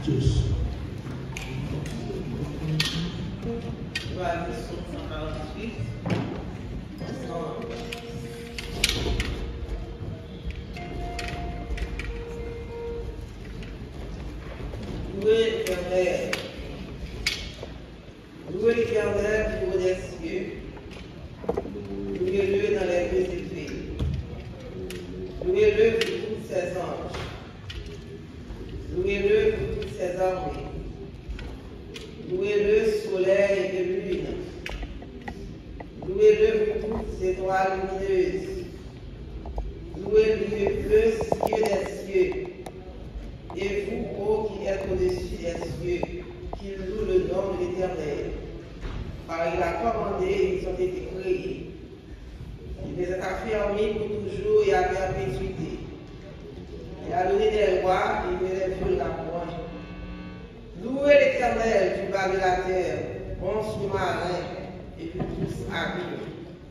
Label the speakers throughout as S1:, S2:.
S1: Tous.
S2: On va aller sur 148. Ensemble. Louez l'Éternel. Louez l'Éternel du haut des cieux. Louez-le dans les lieux élevés. Louez-le pour tous ses anges. Louez-le pour toutes ses armées. Louez-le soleil et lune. Louez-le pour toutes ses étoiles lumineuses. Louez-le, le cieux des cieux. Et vous, ô qui êtes au-dessus des cieux, qui louent le nom de l'Éternel. Car il a commandé, ils ont été créés. Il les a affermis pour toujours et à perpétuité. Il a donné des lois et il ne les violera point. Louez l'Éternel du bas de la terre, bons sous-marins et puis tous habiles.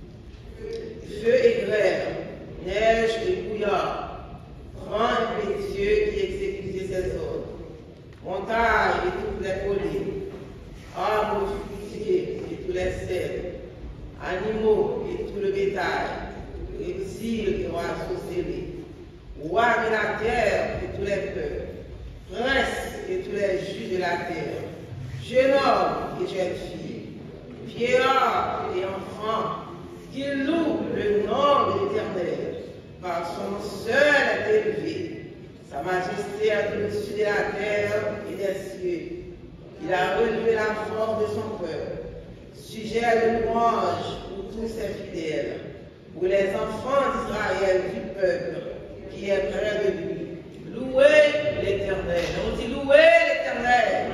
S2: Feu et grêle, neige et brouillard, vent impétueux qui exécute ses ordres, montagne et toutes les collines, arbres fruitiers et tous les cèdres, animaux et tout le bétail, reptiles et oiseaux serrés, rois de la terre et tous les peuples, princes et tous les juges de la terre, jeunes hommes et jeunes filles, vieillards et enfants, qui louent le nom de l'Éternel, par son seul est élevé. Sa majesté est au-dessus de la terre et des cieux. Il a relevé la force de son peuple. Sujet de louange pour tous ses fidèles, pour les enfants d'Israël du peuple qui est près de lui. Louez l'Éternel. On dit louez l'Éternel.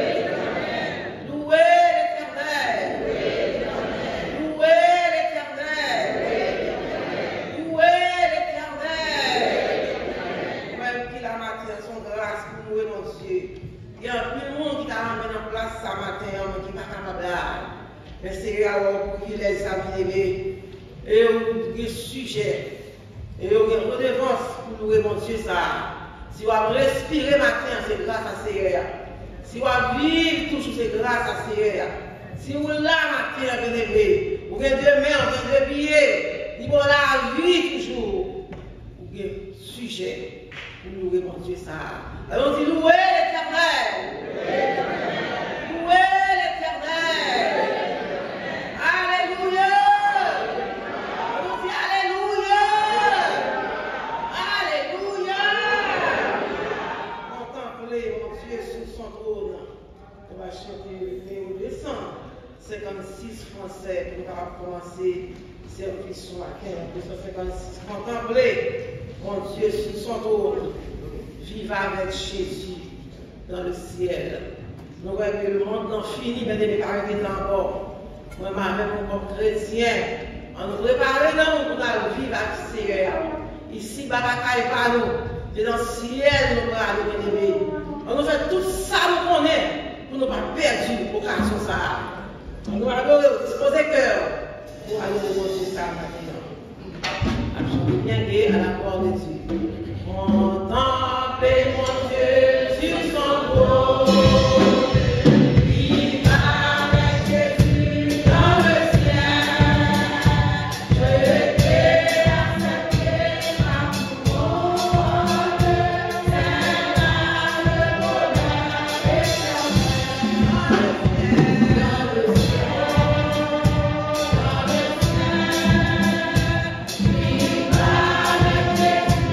S2: Louez l'Éternel. Louez l'Éternel. Louez l'Éternel. Même qu'il a matin son grâce pour louer mon Dieu. Il y a un peu de monde qui a mis en place ça matin, qui m'a capable. Mais c'est pour qu'il les a bien-aimés. Et au sujet. Et au redevance pour louer mon Dieu ça. Si vous respirez matin, c'est grâce à Seigneur. Si vous vivez toujours, c'est grâce à Seigneur. Si vous là matin, bien-aimé, vous avez deux mains, vous avez deux pieds, vous avez la vie toujours. Vous avez sujet pour louer mon Dieu ça. Alors on dit louez l'Éternel. Louez l'Éternel. Alléluia. On dit Alléluia. Alléluia. Contemplez mon Dieu sur son trône. On va chanter Théo 256 français pour commencer service à 256. Contemplez mon Dieu sur son trône. Vive avec Jésus dans le ciel. Nous voyons que le monde n'a fini, mais il n'est pas arrivé encore. Moi, même comme chrétien, on nous prépare pour vivre avec le Seigneur. Ici, Babakaï pas nous. C'est dans le ciel nous allons aller. On nous fait tout ça nous connaît pour ne pas perdre l'occasion ça. On nous adorer, disposer cœur pour aller remonter ça maintenant. Absolument bien gay à la porte de Dieu. Contemplez mon Dieu sur son trône.
S3: Viva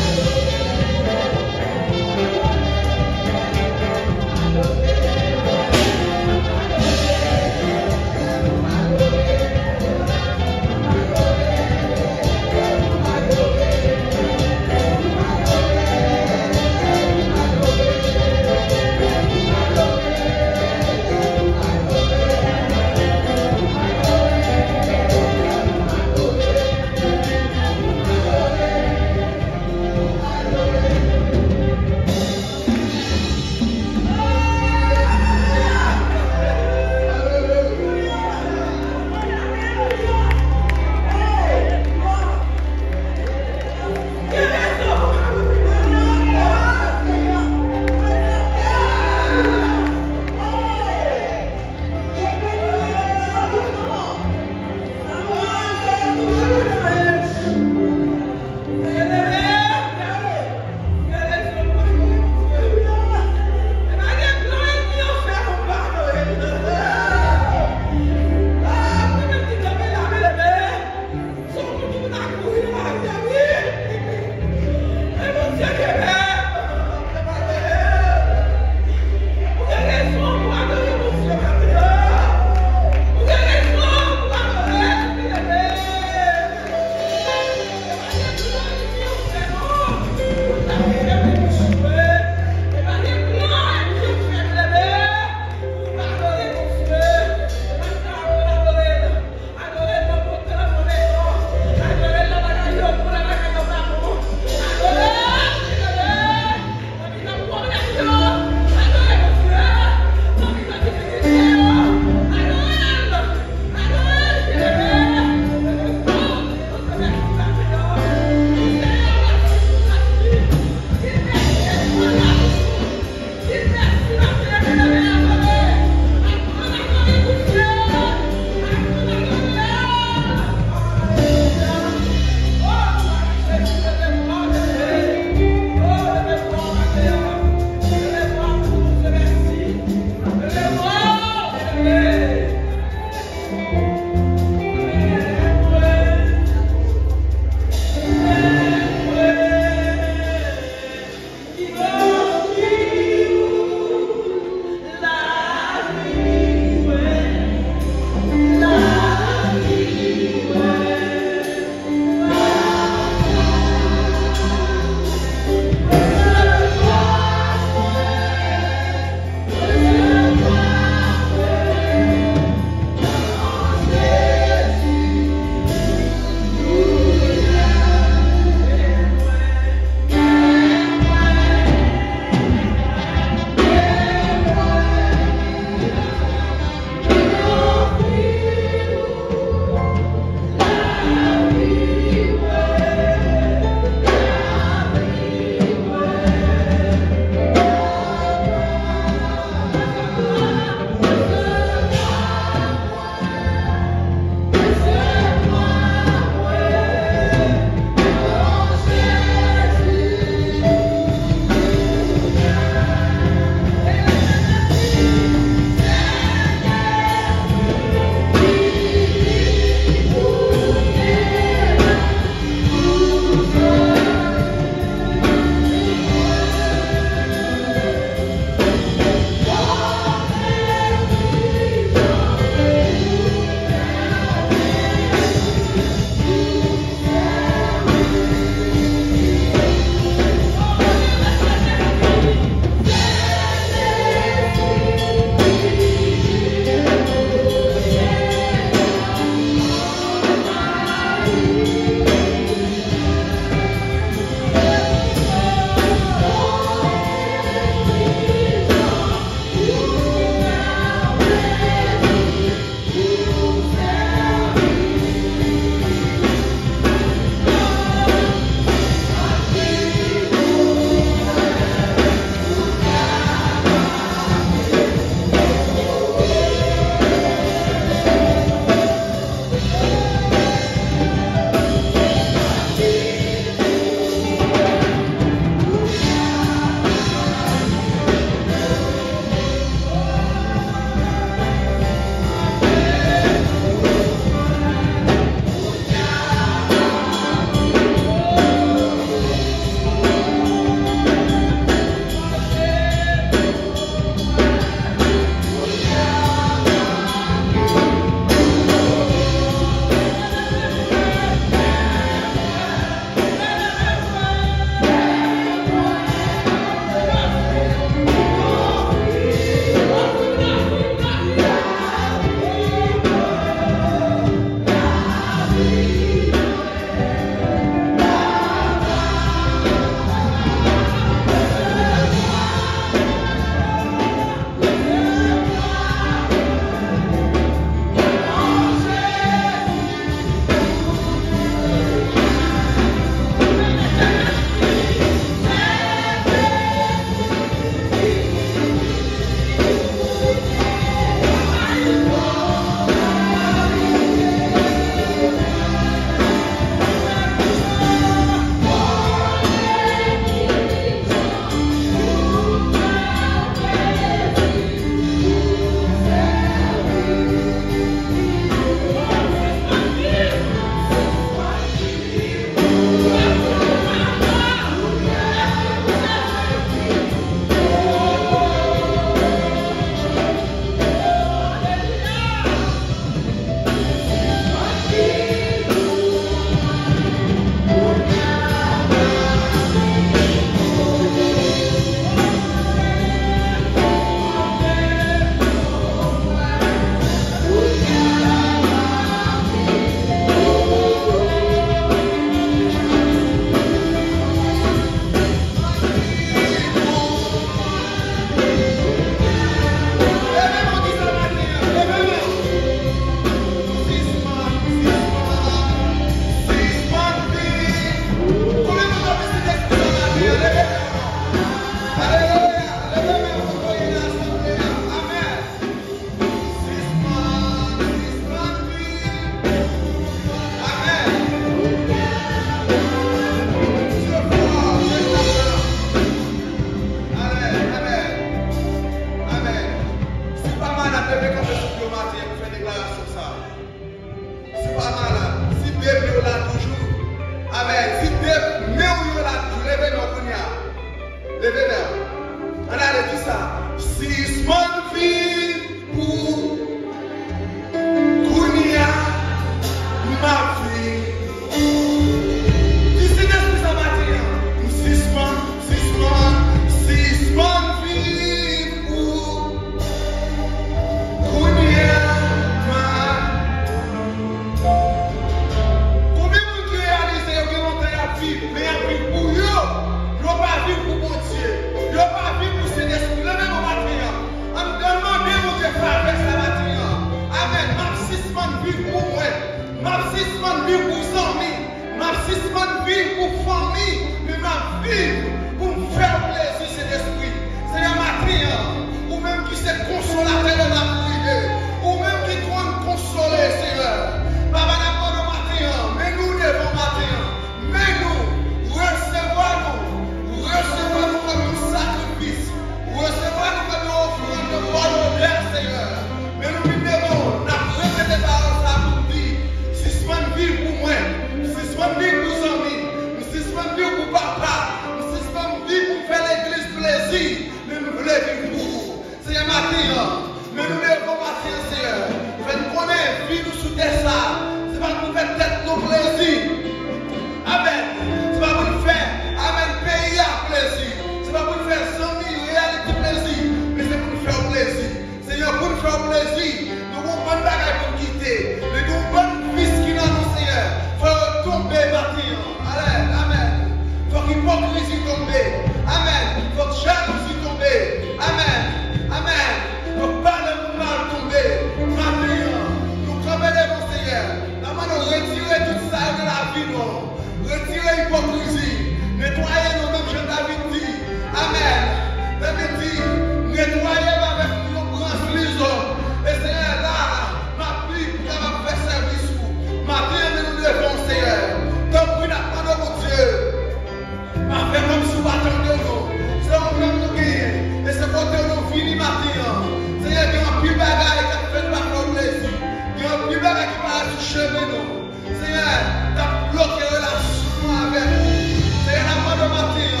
S1: suspendre vie pour moi. Ma suspendre vie pour amis. Ma suspendre vie pour famille. Mais ma vie pour me faire plaisir, cet esprit. C'est un matin. Ou même qui s'est consolateur de la prière. Ou même qui compte consoler, Seigneur. Papa n'a pas de matin. Mais nous devons matin. Mais nous, recevons-nous. Recevons-nous comme un sacrifice. Recevons-nous comme une offrande de volontaire, Seigneur. Mais nous devons, la répéter par ça pour dire, suspendre vie pour moi, suspendre vie pour les amis, suspendre vie pour papa, suspendre vie pour faire l'église plaisir, mais nous voulons vivre pour vous. Seigneur, matin, mais nous devons matin, Seigneur. Faites connaître, vie nous sous ça. C'est pas pour faire tête nos plaisirs. Amen. C'est pas pour nous faire, amen, pays à plaisir. C'est pas pour nous faire 100 000 réalité plaisir, mais c'est pour nous faire plaisir. Seigneur, pour nous faire plaisir, nous avons bonne bagaille pour quitter. Mais nous avons bonne fils qui nous ont, Seigneur. Il faut tomber, bâtir. Allez, amen. Il faut qu'hypocrisie tombe. Amen. Il faut que jalousie tombe. Amen. Amen. Il faut que pas de mal tomber. Maintenant, nous travaillons, Seigneur. Nous allons retirer tout ça de la vie, nous. Retirer l'hypocrisie. Nettoyer nos mêmes, je t'avais dit. Amen. T'avais dit, nettoyer avec nos grands lisons. Et Seigneur, là, ma vie pour qu'elle faire service. Ma vie, nous devons, Seigneur. Tant pis, n'a mon Dieu. Ma fait comme si vous attendez nous. C'est un même nous gagner. Et c'est pour que nous finissons matin. Seigneur, il y a un plus bagaille qui a fait par nos plaisir. Il y a un plus bagaille qui va toucher nous. Seigneur, tu as bloqué la relation avec nous. Seigneur, la main de matin.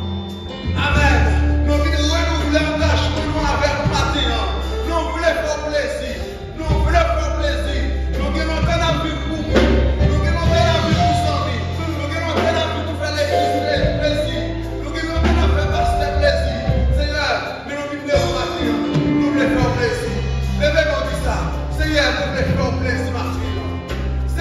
S1: Amen. Nous voulons renouveler l'engagement avec le matin. Nous voulons faire plaisir. Nous voulons faire plaisir. Nous voulons faire la vie pour nous. Nous voulons faire la vie pour nos amis. Nous voulons faire la vie pour faire l'église plaisir. Nous voulons faire pasteur plaisir. Seigneur, mais nous voulons faire matin. Nous voulons faire plaisir. Levez-nous dit ça. Seigneur, nous voulons faire plaisir matin.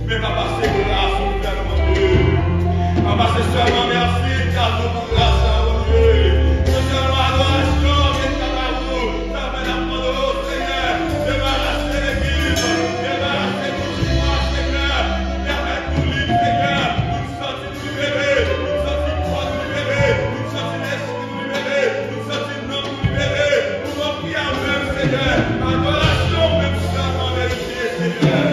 S1: Mais papa, c'est grâce au Père, mon Dieu. Papa, c'est seulement merci, car nous pour grâce à mon Dieu. C'est seulement adoration, mais ça va vous. Ça va la prendre au Seigneur. Débarrasser l'église, débarrasser nos joies, Seigneur. Permettre-nous libre, Seigneur. Nous sentir nous libérer, nous sentir croix nous libérer, nous sentir l'esprit nous libérer, nous sentir nom nous libérer. Nous en prions même, Seigneur. Adoration, même seulement vérité, Seigneur.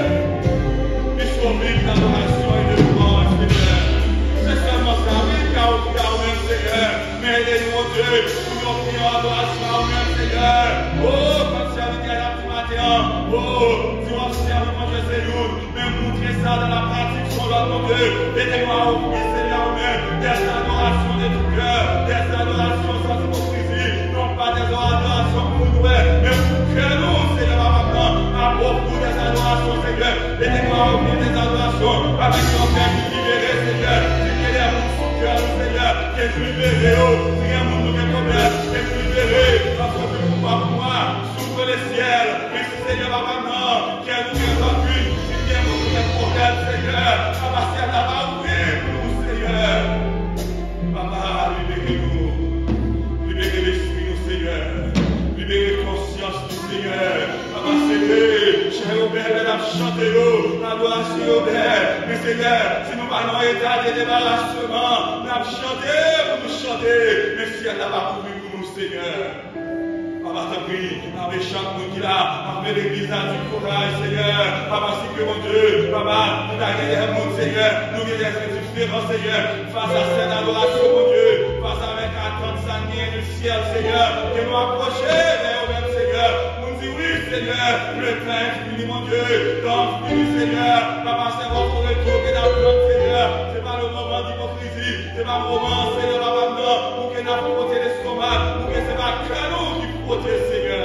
S1: D'adoration et de louange, Seigneur. C'est seulement ça, oui, car on prie au même Seigneur. Mais aidez-nous, mon Dieu, nous en prions adoration au même Seigneur. Oh, comme ça, vous dites à la petite matin. Oh, tu observes, mon Dieu, Seigneur. Mais montrer ça dans la pratique, sur notre mon Dieu. Aidez-nous à offrir, Seigneur, même des adorations de tout cœur, des adorations sans hypocrisie, non pas des adorations pour nous, mais pour que nous, Seigneur, maintenant, à propos des adorations, Seigneur. Aidez-nous à offrir des adorations avec nos cœurs libérés, Seigneur. Libérez à mon cœur, Seigneur. Que tu libères, oh, rien pour nous, problème. Que tu libères, parce que tu ne peux pas pour moi. S'ouvre les ciels. Merci, Seigneur, maintenant. Que nous ayons appui. Si bien beaucoup de problèmes, Seigneur. Papa, c'est à la ouvrir pour nous, Seigneur. Papa, libérez-nous. Libérez l'esprit, nous, Seigneur. Libérez conscience, nous, Seigneur. Papa, c'est cher Robert, elle a chanté l'eau, l'adoration Robert. Mais Seigneur, si nous parlons état de débarrassement, nous avons chanté pour nous chanter. Mais si elle n'a pas couvert pour nous, Seigneur. Papa, t'as pris, avec chaque monde qui l'a, avec l'église du courage, Seigneur. Papa, c'est que mon Dieu, Papa, nous avons des mondes, Seigneur. Nous avons des différents, Seigneur. Face à cette adoration, mon Dieu, face avec attente sanguine du ciel, Seigneur. Que nous approcher vers nous-mêmes, Seigneur. Oui, Seigneur, le Père fini, mon Dieu, dans fini, Seigneur, Papa, c'est votre retour qui est dans le Seigneur, c'est pas le moment d'hypocrisie, c'est pas le moment, Seigneur, maintenant, pour que nous frottions l'estomac, pour que c'est pas que nous qui frottons, Seigneur.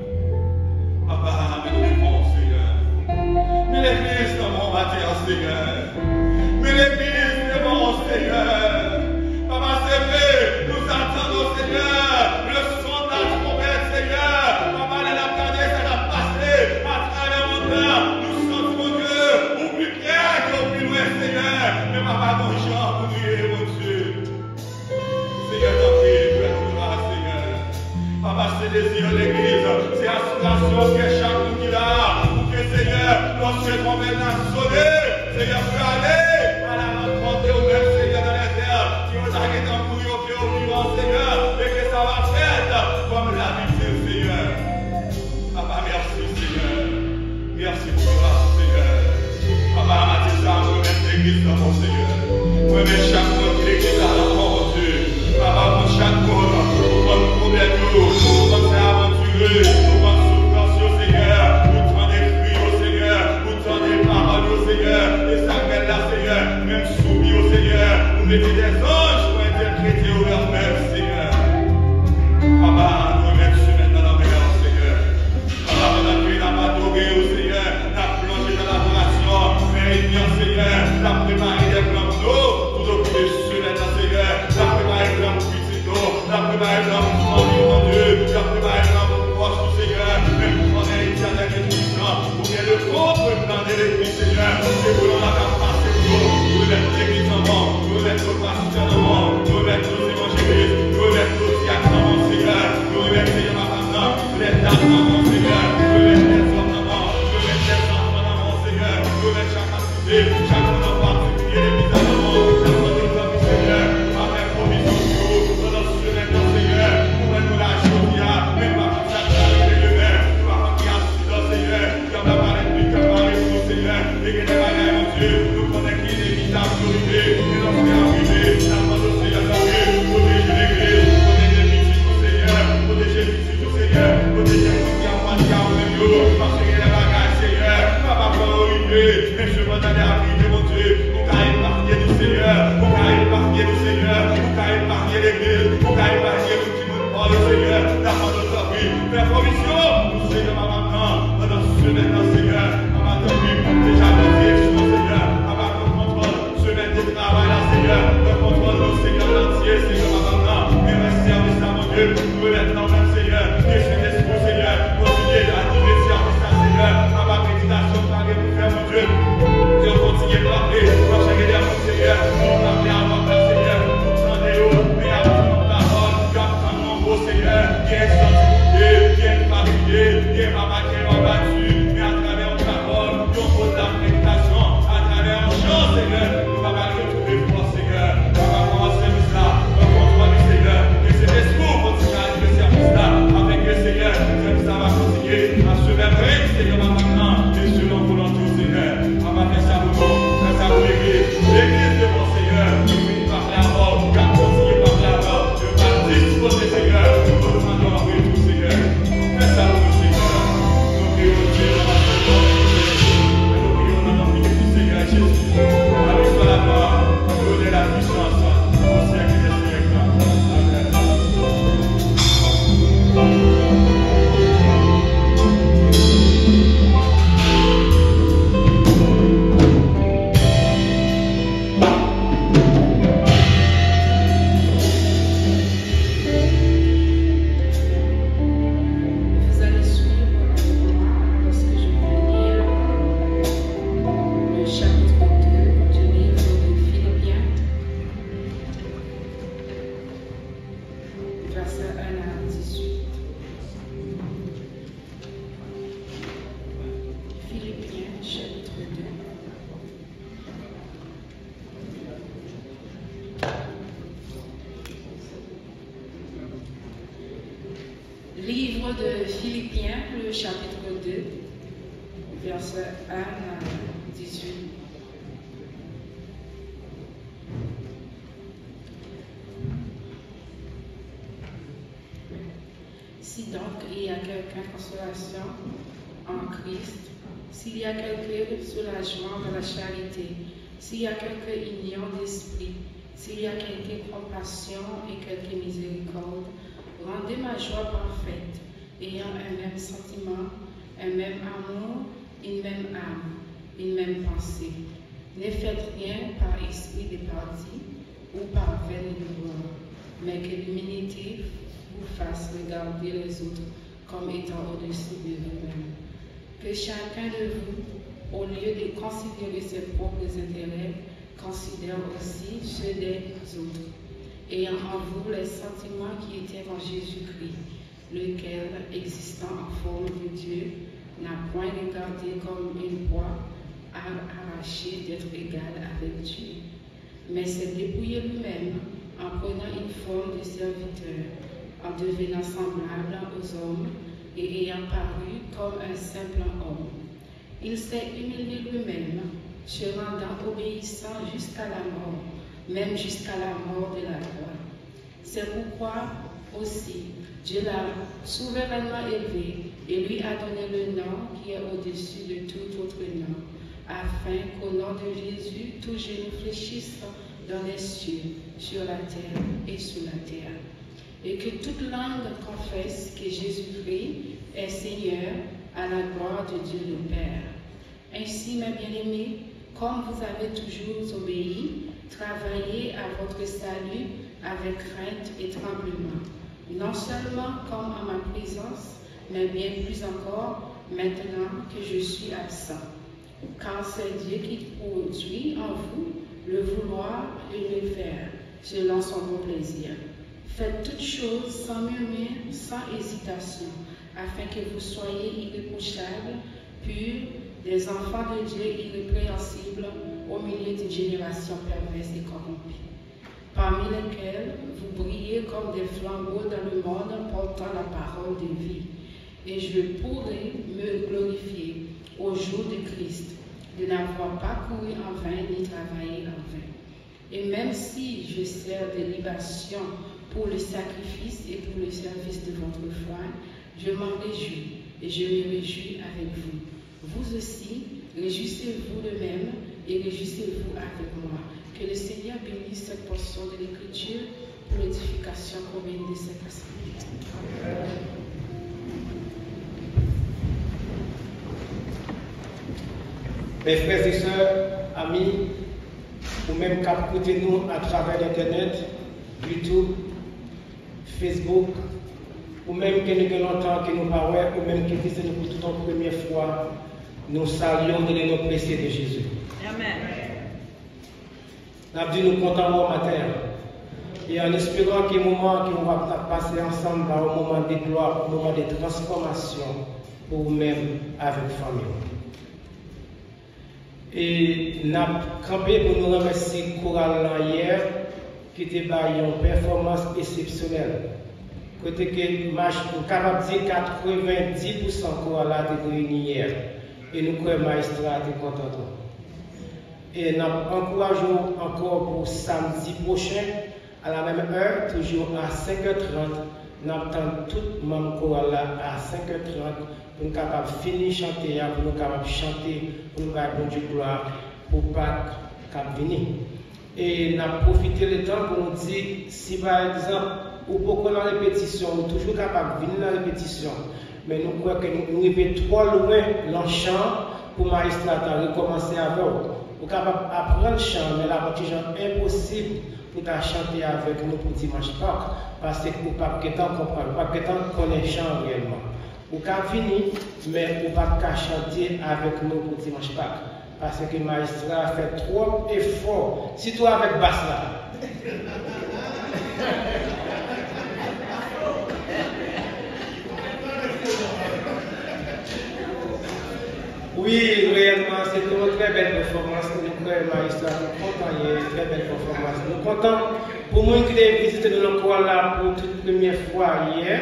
S1: Papa, mais nous devons, Seigneur, mais l'église dans mon bâtiment, Seigneur, mais l'église devant, Seigneur, Papa, c'est vrai, nous attendons, Seigneur, le son de la trompette, Seigneur, Papa, nous sommes, mon Dieu, ou plus près qu'au plus loin, Seigneur. Mais papa, mon Jean, pour nous, mon Dieu. Seigneur, t'en prie, fais-nous grâce, Seigneur. Papa, c'est désir de l'église, c'est assuration que chaque monde qui l'a, pour que, Seigneur, lorsque le trompette a sonné, Seigneur, peut aller à la rencontre au même, Seigneur, dans les terres, qui nous a guetté en couille au pied au vivant, Seigneur, et que ça va faire comme l'habitude, Seigneur. Papa, merci, Seigneur. Merci pour grâce, Seigneur. Papa, Mathilda, nous remettons l'église dans mon Seigneur. Nous remettons chaque monde qui l'église dans mon Dieu. Papa, pour chaque monde, pour notre problème, pour notre aventure, pour notre souffrance, Seigneur, pour tant des cris, Seigneur, pour tant des paroles, Seigneur, et ça met là, Seigneur, même soumis, Seigneur, nous mettons des anges pour interpréter au leur même, Seigneur. Papa, nous remettons ce maintenant dans la main, Seigneur. Papa, nous avons adoré, Seigneur, nous avons plongé dans l'adoration, mais Seigneur, nous avons préparé des plans d'eau pour nous couper sur les Seigneur, nous avons préparé des plans pour petit d'eau, nous avons préparé des plans pour famille, mon Dieu, nous avons préparé des plans pour proche, Seigneur, même pour qu'on ait l'éternel et puissant, pour qu'il y ait le propre plan de l'église, Seigneur, et pour l'on a passé pour nous mettre l'église en vent, nous mettre nos pasteurs en vent, nous mettre nos évangélistes, nous mettre nos diacres en vent, Seigneur, nous mettre, Seigneur, maintenant, nous mettre dames en vent, Seigneur, nous mettre les hommes en vent, nous mettre les enfants en vent, Seigneur, nous mettre chaque activité, chaque monde en particulier, l'église en vent, la santé de notre Seigneur, avec provision sur nous, dans notre semaine, Seigneur, pour nous la joie, même pas pour ça, nous avons qui accident, Seigneur, comme la parole du cœur, nous, Seigneur, et que les bagailles, mon Dieu, nous connaissons qu'il est évident, priorité, et nous sommes arrivés, la demande au Seigneur, protéger l'église, protéger les petits, Seigneur, protéger les petits, Seigneur, protéger les petits, parce que les bagages, Seigneur, papa, pour arriver, mais je vais aller arriver, mon Dieu, pour qu'à épargner nous, Seigneur, pour qu'à épargner nous, Seigneur, pour qu'à épargner l'église, pour qu'à épargner le petit monde, oh, Seigneur, la fin de ta vie, faire provision, nous, Seigneur, maintenant, dans ce semaine, Seigneur, papa, ta vie, déjà, dans direction, Seigneur, papa, qu'on contrôle, semaine de travail, là, Seigneur, qu'on contrôle, nous, Seigneur, l'entier, Seigneur, maintenant, mais reste service à mon Dieu, nous, maintenant, même, Seigneur, que je l'esprit, Seigneur, continuer à donner service à Seigneur, à ma méditation, par les pour faire, mon Dieu,
S3: Philippiens, le chapitre 2, verset 1 à 18. Si donc il y a quelque consolation en Christ, s'il y a quelque soulagement de la charité, s'il y a quelque union d'esprit, s'il y a quelque compassion et quelque miséricorde, rendez ma joie parfaite, ayant un même sentiment, un même amour, une même âme, une même pensée. Ne faites rien par esprit de parti ou par vaine gloire, mais que l'humilité vous fasse regarder les autres comme étant au-dessus de vous-même. Que chacun de vous, au lieu de considérer ses propres intérêts, considère aussi ceux des autres, ayant en vous les sentiments qui étaient en Jésus-Christ, lequel, existant en forme de Dieu, n'a point regardé comme une proie à arracher d'être égal avec Dieu, mais s'est dépouillé lui-même en prenant une forme de serviteur, en devenant semblable aux hommes et ayant paru comme un simple homme. Il s'est humilié lui-même, se rendant obéissant jusqu'à la mort, même jusqu'à la mort de la croix. C'est pourquoi aussi Dieu l'a souverainement élevé et lui a donné le nom qui est au-dessus de tout autre nom, afin qu'au nom de Jésus, tout genou fléchisse dans les cieux, sur la terre et sous la terre, et que toute langue confesse que Jésus-Christ est Seigneur à la gloire de Dieu le Père. Ainsi, mes bien-aimés, comme vous avez toujours obéi, travaillez à votre salut avec crainte et tremblement, non seulement comme en ma présence, mais bien plus encore maintenant que je suis absent. Car c'est Dieu qui produit en vous le vouloir et le faire, selon son bon plaisir. Faites toutes choses sans murmure, sans hésitation, afin que vous soyez irréprochables, purs, des enfants de Dieu irrépréhensibles au milieu d'une génération perverse et corrompue, parmi lesquels vous brillez comme des flambeaux dans le monde portant la parole de vie. Et je pourrai me glorifier au jour de Christ, de n'avoir pas couru en vain ni travaillé en vain. Et même si je sers de libation pour le sacrifice et pour le service de votre foi, je m'en réjouis et je me réjouis avec vous. Vous aussi, réjouissez-vous de même et réjouissez-vous avec moi. Que le Seigneur bénisse cette portion de l'Écriture pour l'édification commune de cette assemblée.
S4: Mes frères et sœurs, amis, ou même écoutez nous à travers Internet, YouTube, Facebook, ou même que nous avons longtemps que nous parlons, ou même que c'est pour toute la première fois, nous saluons de nos précieux de Jésus.
S5: Amen.
S4: Nous avons dit nous comptons au matin. Et en espérant que le moment que nous va passer ensemble va un moment de gloire, un moment de transformation pour vous-même avec la famille. Et nous avons campé pour nous remercier Choral hier qui était une performance exceptionnelle. Côté que nous sommes capables de dire 90% Choral a été réuni hier. Et nous croyons que le magistrat est content. Et nous encourageons encore pour samedi prochain, à la même heure, toujours à 5h30. Nous attendons tout le monde choral à 5h30 pour nous capables de finir de chanter, pour nous capables de chanter, pour nous capables de Dieu gloire, pour Pâques qui venir. Et nous avons profité du temps pour nous dire, si par exemple, ou beaucoup dans la répétition, ou toujours capable de venir dans la répétition, mais nous croyons que nous arrivons trop loin dans le chant pour magistrat recommencer avec vous. Vous êtes capable d'apprendre le chant, mais la partie impossible pour chanter avec nous pour dimanche Pâques, parce que vous ne pouvez pas comprendre, vous ne pouvez pas connaître le chant réellement. Vous pouvez venir, mais vous ne pouvez pas chanter avec nous pour dimanche Pâques, parce que le magistrat fait trop d'efforts, surtout avec basse là. Oui, réellement, c'est une très belle performance. Nous croyons, magistrat, nous comptons, il y a une très belle performance. Nous comptons, pour moi qui ai visité notre choral là pour toute première fois hier,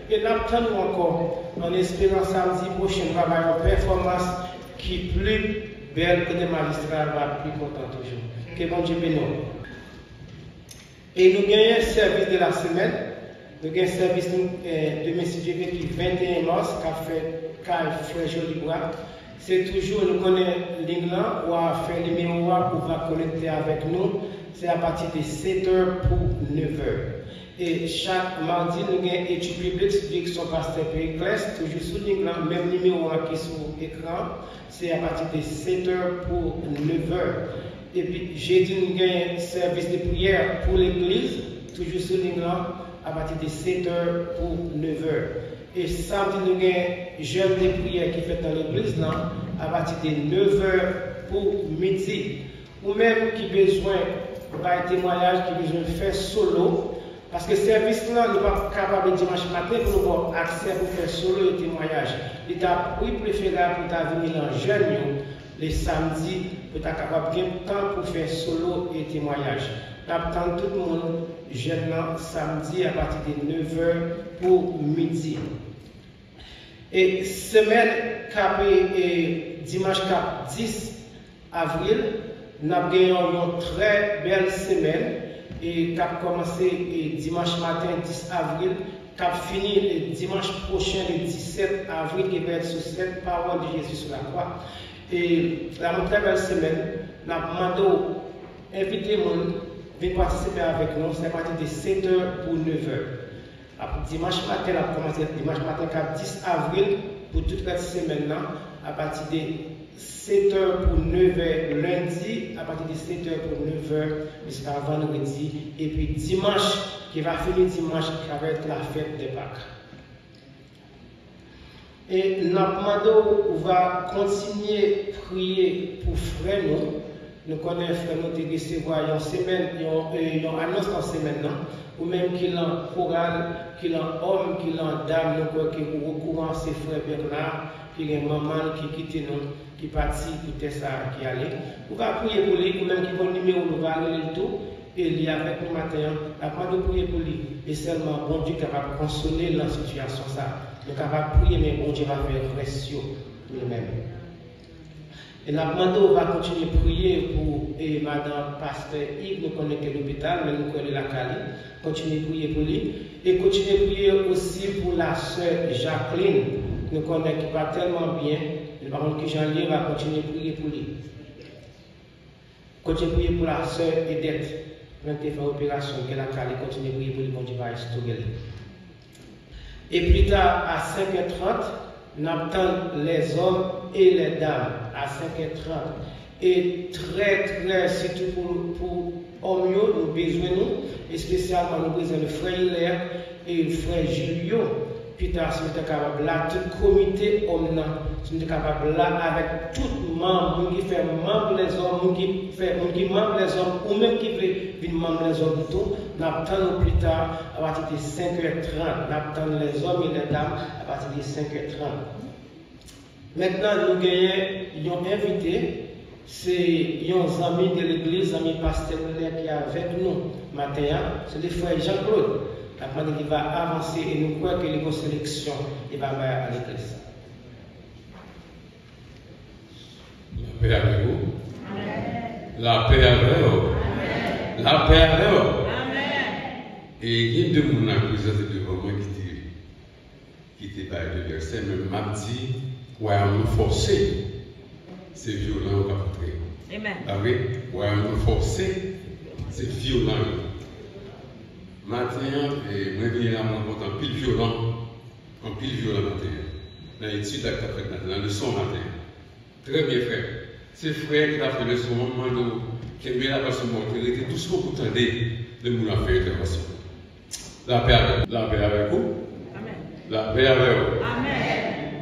S4: Et nous attendons encore, en espérant samedi prochain, nous allons avoir une performance qui est plus belle que les magistrats, va plus content toujours. Que bon Dieu bénisse. Et nous gagnons un service de la semaine. Nous avons un service de M. qui est 21 mars, qu'a fait Frère Jolibois. C'est toujours, nous connaissons l'England, ou à faire les mémoires pour va connecter avec nous. C'est à partir de 7h pour 9h. Et chaque mardi, nous avons une étude biblique, direction Pasteur Périclès, toujours sous l'England, même numéro qui est sur l'écran. C'est à partir de 7h pour 9h. Et puis, jeudi, nous avons un service de prière pour l'église, toujours sous l'England, à partir de 7h pour 9h. Et samedi, nous avons un jeûne de prière qui fait dans l'église, à partir de 9h pour midi. Ou même qui besoin d'un témoignage, qui besoin de faire solo. Parce que ce service-là, nous ne sommes pas capables de dimanche matin pour nous avoir accès pour faire solo et témoignage. Il t'a préféré pour venir en jeûne, les samedis, pour être capable de temps pour faire solo et témoignage. Nous attendons tout le monde jeûne samedi à partir de 9h pour midi. Et semaine et dimanche 10 avril, nous avons une très belle semaine et qui a commencé dimanche matin 10 avril, qui a fini dimanche prochain le 17 avril, qui va être sur cette parole de Jésus sur la croix. Et la très belle semaine, nous avons demandé inviter les gens à participer avec nous, c'est à partir de 7h pour 9h. Dimanche matin, on a commencé dimanche matin 10 avril pour toute la semaine, à partir de 7h pour 9h lundi, à partir de 7h pour 9h jusqu'à vendredi, et puis dimanche, qui va finir dimanche, qui va être la fête des Pâques. Et nous va continuer à prier pour frère nous. Nous connaissons frère nous de recevoir une semaine, une annonce en semaine, ou même qu'il en choral, qu'il en homme, qu'il en dame, nous croyons que nous recourons ses frères Bernard, qui est maman qui quitte nous, qui partit pour Tessa qui allait. Nous va prier pour lui, ou même qui va le numéro, nous va aller le tout, et il est avec nous matin, nous va prier pour lui. Et seulement bon Dieu capable de consoler dans la situation ça. Nous sommes capables de prier, mais bon Dieu va faire pression pour nous-mêmes. Et nous on va continuer à prier pour Madame Pasteur Yves, nous connaissons l'hôpital, mais nous connaissons la Cali. Continuez à prier pour lui. Et continuez à prier aussi pour la sœur Jacqueline, nous connaissons qui va tellement bien. Le baron qui Jean-Lié va continuer à prier pour lui. Continuez à prier pour la sœur Edette, même qui fait opération, que la Cali, continuez à prier pour lui, bon Dieu va restaurer. Et plus tard, à 5h30, nous attendons les hommes et les dames à 5h30. Et très, surtout pour hommes, nous besoin nous, et spécialement nous besoin le frère Hilaire et le frère Julio. Puis tard, si nous sommes capables là, tout comité homme, si nous sommes capables là, avec tout membre, qui fait membre les hommes, qui fait membre les hommes, ou même qui fait membre les hommes, tout, nous attendons plus tard à partir de 5h30. Nous attendons les hommes et les dames à partir de 5h30. Maintenant, nous gagnons un invité, c'est un ami de l'église, ami pasteur qui est avec nous matin, c'est le frère Jean-Claude. Il va avancer et nous croyons que les sélections il va à l'église.
S5: La paix avec vous. Amen. La paix avec vous. Amen. La paix avec vous. Amen. Et il y a deux personnes dans la présence de moi qui étaient par le verset, mais m'a dit, ouais, on nous forcer, c'est violent qu'on va faire. Amen. Ah oui, ouais, on nous forcer, c'est violent. Matin, moi, je viens à mon compte en pile violent matin. Dans l'étude dans le son matin. Très bien, frère. C'est frère qui a fait le son, qui a mis la personne morte. Il était tout ce qu'on entendait de mon affaire intervention. La paix avec vous. Amen. La paix avec vous. Amen.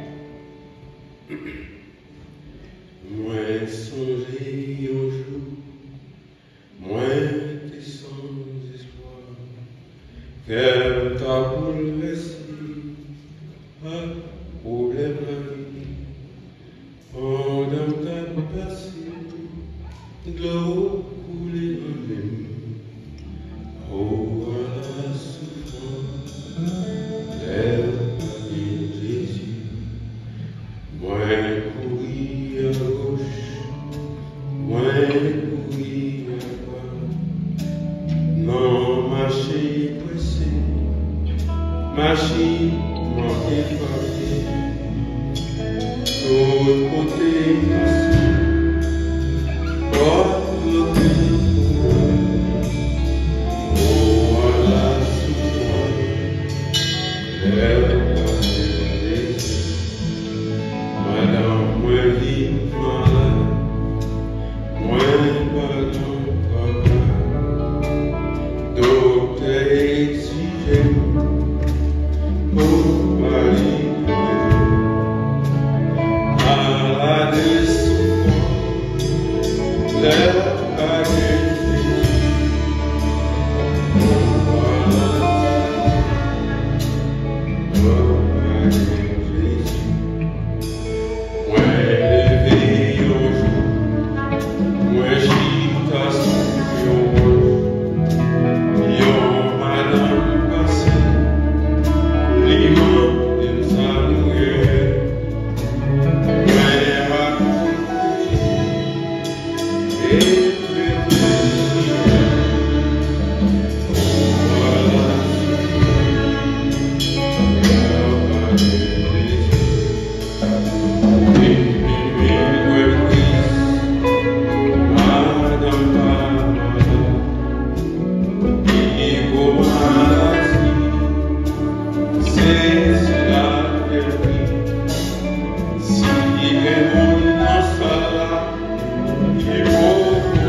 S5: Moi, songer au jour, moi, t'es sans espoir. Quel t'a bouleversé, un problème la vie, pendant ta passé, de l'eau coulée en même, oh, à la souffrance, elle courir à gauche, moi courir à droite. Non, marcher pressé, marcher manquer papier. L'autre côté passé, l'autre côté oh, à la souffrance, lève pas les yeux. Madame, moi vite malade, moi pas dans papa. Docteur exigé, pour Paris. Si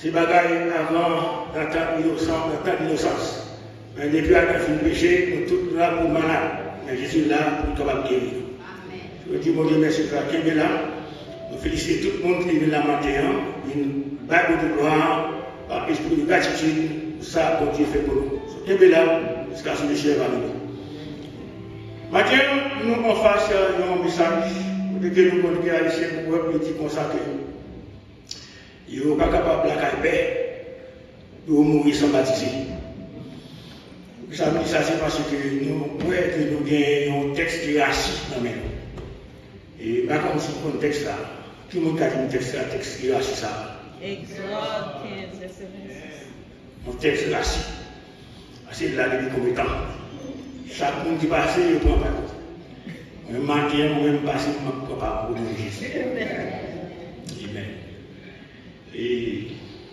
S6: c'est bagaille avant la d'innocence. Mais depuis qu'on a fait le péché, nous sommes tous là pour malade. Mais Jésus est là pour capable de guérir. Je dis mon Dieu, merci pour la est là. Nous félicitons tout le monde qui est là maintenant. Une bague de gloire, par esprit de gratitude, pour ça que Dieu fait pour nous. Qui est là, jusqu'à ce que Dieu va nous. Maintenant, nous en face un message pour que nous continuions à essayer pour nous dire comme ça que il n'est pas capable de la paix pour mourir sans baptiser. Ça, c'est parce que nous avons un texte qui est assis dans le même. Et pas comme si on texte là. Tout le monde a dit un texte qui est assis ça.
S7: Exode 15, verset 26.
S6: Un texte est assis. Assis de la vie compétent. Chaque monde qui passe, il prend pas compte. Même matin, même passé, je ne peux pas pour Jésus. Amen. Et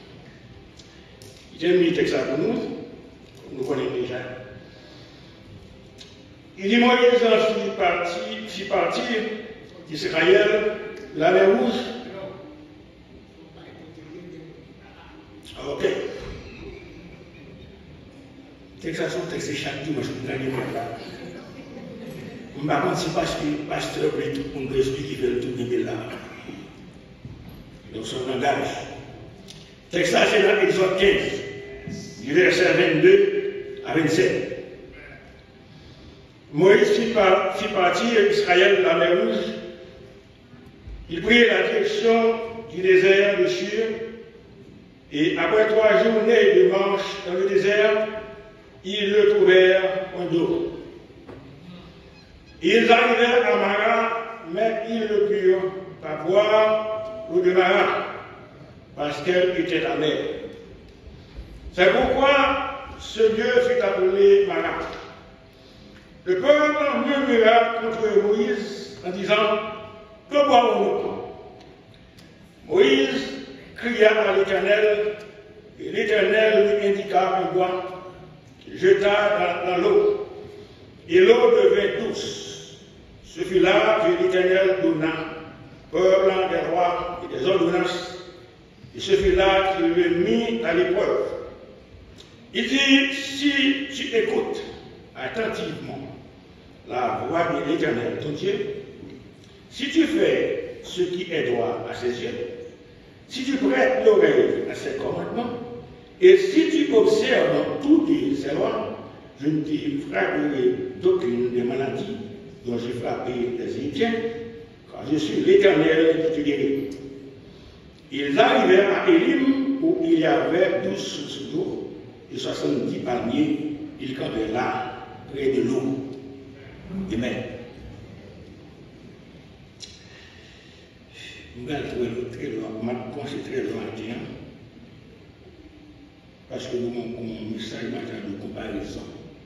S6: j'ai mis le texte pour nous connaissons déjà. Il dit Moïse fit partir d'Israël la mer Rouge. Ok. Texte c'est chaque dimanche pour gagner mon là. Je ne sais pas si parce que le pasteur veut tout le monde expliquer qu'il veut tout le là. Donc son langage. Texte c'est dans Exode 15, du verset 22 à 27. Moïse fit partir Israël de la mer Rouge. Il prit la direction du désert de Shur. Et après 3 journées de marche dans le désert, ils le trouvèrent en dos. Ils arrivèrent à Mara, mais ils ne purent pas boire l'eau de Mara, parce qu'elle était amère. C'est pourquoi ce lieu fut appelé Mara. Le peuple murmura contre Moïse en disant, que boirons-nous? Moïse cria à l'Éternel, et l'Éternel lui indiqua un bois, jeta dans l'eau, et l'eau devint douce. Ce fut là que l'Éternel donna, peuple des rois et des ordonnances, et ce fut là qu'il le mit à l'épreuve. Il dit, si tu écoutes attentivement la voix de l'Éternel, ton Dieu, si tu fais ce qui est droit à ses yeux, si tu prêtes l'oreille à ses commandements, et si tu observes toutes ses lois, je ne te frapperai d'aucune des maladies dont j'ai frappé les Égyptiens, car je suis l'Éternel qui te guérit. Ils arrivèrent à Élim, où il y avait 12 sources d'eau et 70 palmiers. Ils campaient là, près de l'eau. Amen. Je vais très loin, très loin, parce que nous avons un message de comparaison.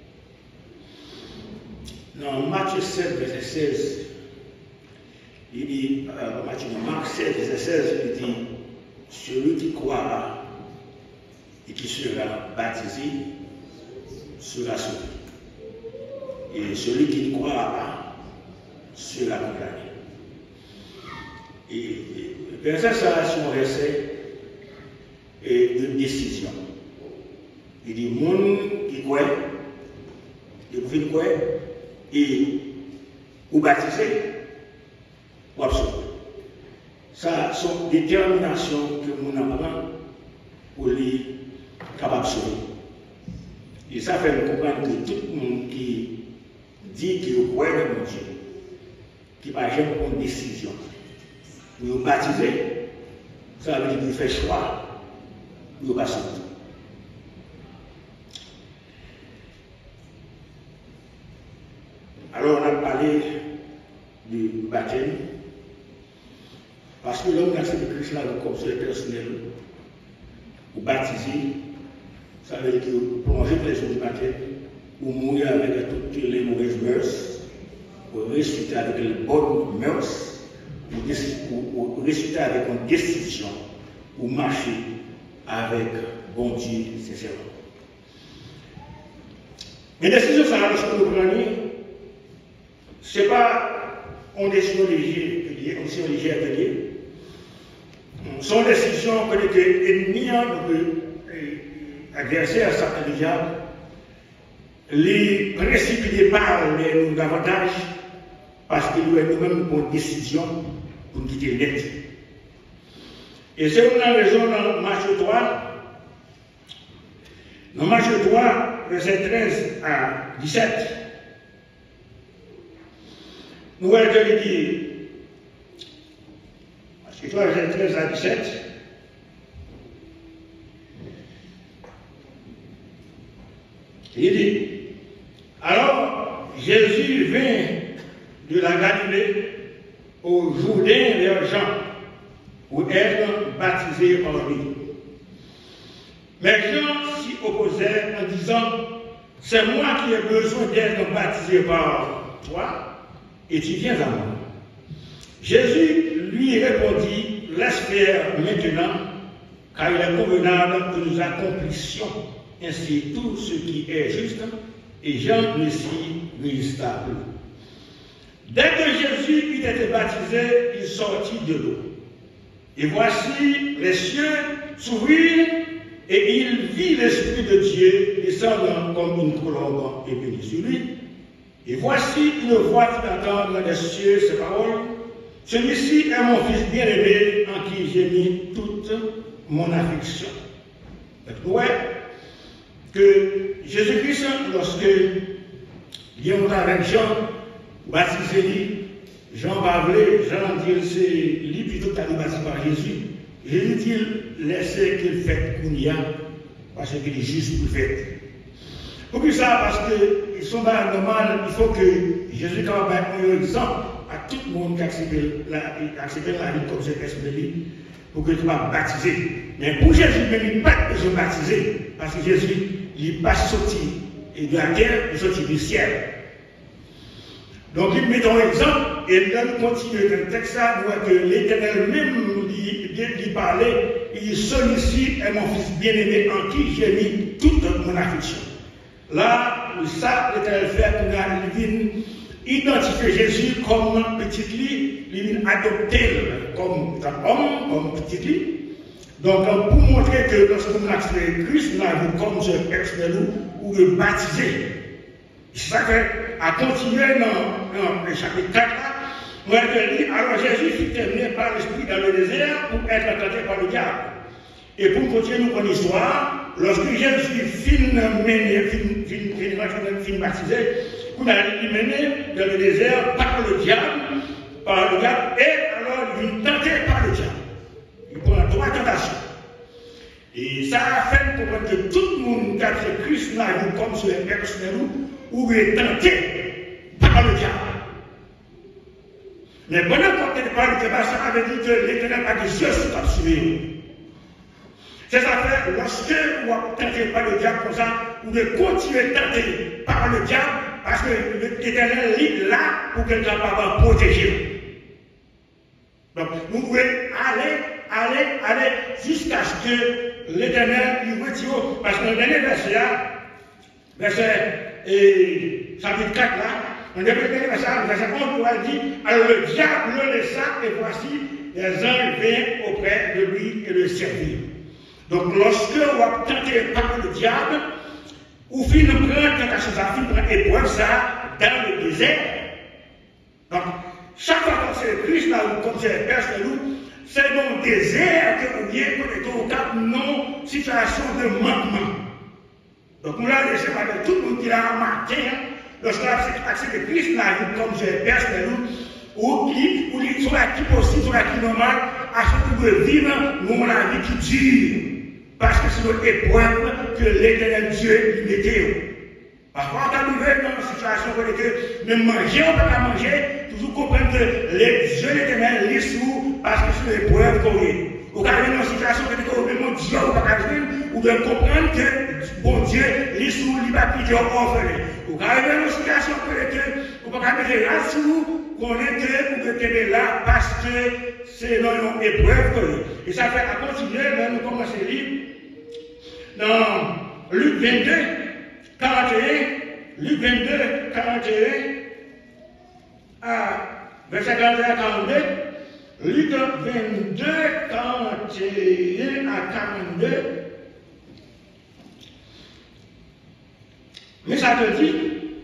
S6: Dans Matthieu 7, verset 16, il dit, Marc 7, verset 16, il dit, celui qui croira et qui sera baptisé sera sauvé. Et celui qui ne croira pas sera condamné. Et le verset, ça, c'est un verset de décision. Il dit, monde qui croit, il peut croire, et ou baptiser, ou absorber. Ça, c'est une détermination que nous avons pour les capables de sauver. Et ça fait nous comprendre que tout le monde qui dit qu'il croit dans mon Dieu, qui n'a jamais pris une décision, nous baptiser, ça veut dire qu'il fait choix, nous pas sauver. Alors on a parlé du baptême, parce que l'homme accepte Christ là comme c'est personnel, ou baptisé, ça veut dire que vous plongez dans les choses du baptême, ou mourir avec toutes les mauvaises mœurs, ou ressusciter avec les bonnes mœurs, ou ressusciter avec une décision, ou marcher avec bon Dieu sincèrement. Mais décision, ça va nous prendre. Ce n'est pas une décision légère à venir. son décision que l'ennemi, adversaire, Satan le diable, les précipiter par nous davantage parce qu'il doit nous-mêmes pour décision pour quitter le net. Et c'est une raison dans Matthieu 3. Dans Matthieu 3, verset 13 à 17, nous voyons que il dit, Matthieu 3, verset 13 à 17, il dit, alors Jésus vint de la Galilée au Jourdain vers Jean pour être baptisé par lui. Mais Jean s'y opposait en disant, c'est moi qui ai besoin d'être baptisé par toi, et tu viens à moi. Jésus lui répondit, laisse faire maintenant, car il est convenable que nous accomplissions ainsi tout ce qui est juste, et Jean ne s'y résista plus. Dès que Jésus eut été baptisé, il sortit de l'eau. Et voici les cieux s'ouvrirent, et il vit l'Esprit de Dieu descendant comme une colombe et venir sur lui. Et voici une voix qui entend dans les cieux ces paroles. Celui-ci est mon fils bien-aimé en qui j'ai mis toute mon affection. Vous voyez que Jésus-Christ, lorsque il est monté avec Jean, baptisé lui, Jean Bavelé, Jean dit c'est lui plutôt qui a été baptisé par Jésus. Jésus dit laissez qu'il fait Kounia, parce qu'il est juste pour le faire. Pourquoi ça? Parce qu'ils sont dans le normal, il faut que Jésus soit un exemple à tout le monde qui accepte la vie comme c'est expliqué lui, pour que tu sois baptisé. Mais pour Jésus, même il n'a pas besoin de baptiser, parce que Jésus, il n'est pas sorti de la terre, il est sorti du ciel. Donc, il met un exemple, et là, nous continuons dans le texte, nous voyons que l'Éternel même lui parlait, il dit, celui-ci est mon fils bien-aimé en qui j'ai mis toute mon affection. Là, ça, l'Éternel fait qu'on vient identifier Jésus comme petit lit, il vient adopter comme homme, comme petit lit. Donc, pour montrer que lorsque nous acceptons Christ, nous avons comme ce personnel ou de baptiser. C'est ça qu'à continuer dans le chapitre 4, nous avons dit, alors Jésus fut terminé par l'Esprit dans le désert pour être tenté par le diable. Et pour continuer notre histoire, lorsque Jésus finit baptisé, on a été mené dans le désert par le diable, et alors il est tenté par le diable. Il prend trois tentations. Et ça a fait comprendre que tout le monde qui a fait Christ là, comme sur les personnels, ou est tenté par le diable. Mais pendant qu'on était par le diable, ça avait dit que l'Éternel a dit Dieu sous suivre. C'est ça fait, lorsque vous êtes tenté par le diable comme ça, vous devez continuer à tenter par le diable, parce que l'Éternel est là pour qu'elle soit capable de protéger. Donc, vous pouvez aller jusqu'à ce que l'Éternel lui retire. Parce que dans le dernier verset, chapitre 4 là, dans le dernier verset 11, on dit, alors le diable le laissa, et voici, les anges vinrent auprès de lui et le servirent. Donc, lorsque vous êtes tenté par le diable, vous finissez de prendre tentation, ça finit prendre épreuve ça dans le désert. Donc, chaque fois que c'est Christ là, comme c'est personne, c'est dans le désert que vous venez au cap non situation de manquement. Donc, nous l'avons laissé avec tout le monde qui l'a remarqué, lorsqu'on a accepté Christ là, comme c'est personne, ou qui sont acquis possible, sont acquis normal, à ce que vous vivre, nous la vie qui dure. Parce que c'est notre épreuve que l'Éternel Dieu lui mettait. Parfois, quand nous venons dans une situation où même manger, on ne peut pas manger, toujours comprendre que les Dieu l'Éternel les sous parce que c'est l'épreuve qu'on est. Ou quand on est dans une situation où même Dieu ne peut pas vivre, ou de comprendre que bon Dieu les sous, il ne va pas plier orphelin. Ou quand on est dans une situation où on ne peut pas mettre là sous, qu'on est que vous êtes là parce que c'est dans une épreuve qu'on est. Et ça fait à continuer, nous commençons à lire dans Luc 22, 41, Luc 22, 41, à verset 41 à 42, Luc 22, 41 à 42. Mais ça te dit,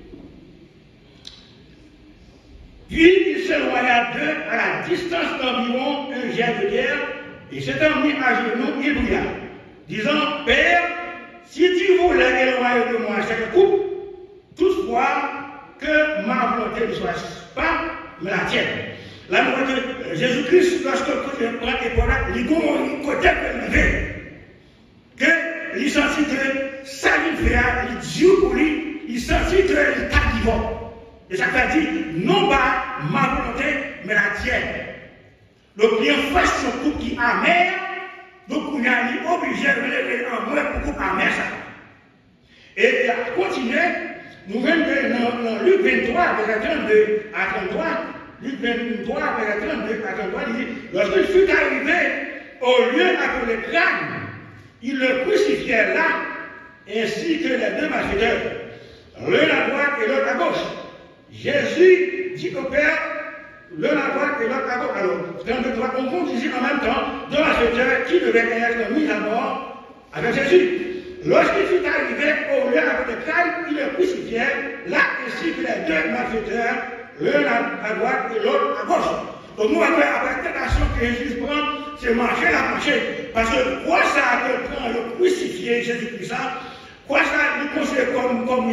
S6: puis il s'éloigna d'eux à la distance d'environ un jet de guerre, et s'étant mis à genoux, il pria, disant, Père, si tu voulais éloigner de moi cette coupe, toutefois que ma volonté ne soit pas, mais la tienne. Là, nous voyons que Jésus-Christ, lorsque il prend l'épaule, il dit, côté que il sentit que ça lui fait, il dit pour lui, il sentit que il t'a vivant. Et ça veut dire, non pas ma volonté, mais la tienne. Donc, il y a une façon qui est amère, donc on est obligé de lever en moins pour couper amère ça. Et à continuer, nous venons dans Luc 23, verset 32 à 33, Luc 23, verset 32 à 33, il dit, lorsqu'il fut arrivé au lieu appelé crâne, ils le crucifièrent là, ainsi que les deux malfaiteurs, l'un à droite et l'autre à gauche. Jésus dit au Père, l'un à droite et l'autre à gauche. Alors, 33, on conduisit en même temps deux malfaiteurs qui devaient être mis à mort avec Jésus. Lorsqu'il fut arrivé au lieu avec le crâne, ils le crucifièrent là, ainsi que les deux malfaiteurs, l'un à droite et l'autre à gauche. Donc, nous, après la tentation que Jésus prend, c'est marcher la marcher. Parce que quoi ça que prend le crucifié Jésus-Christ, quoi ça nous considère comme pour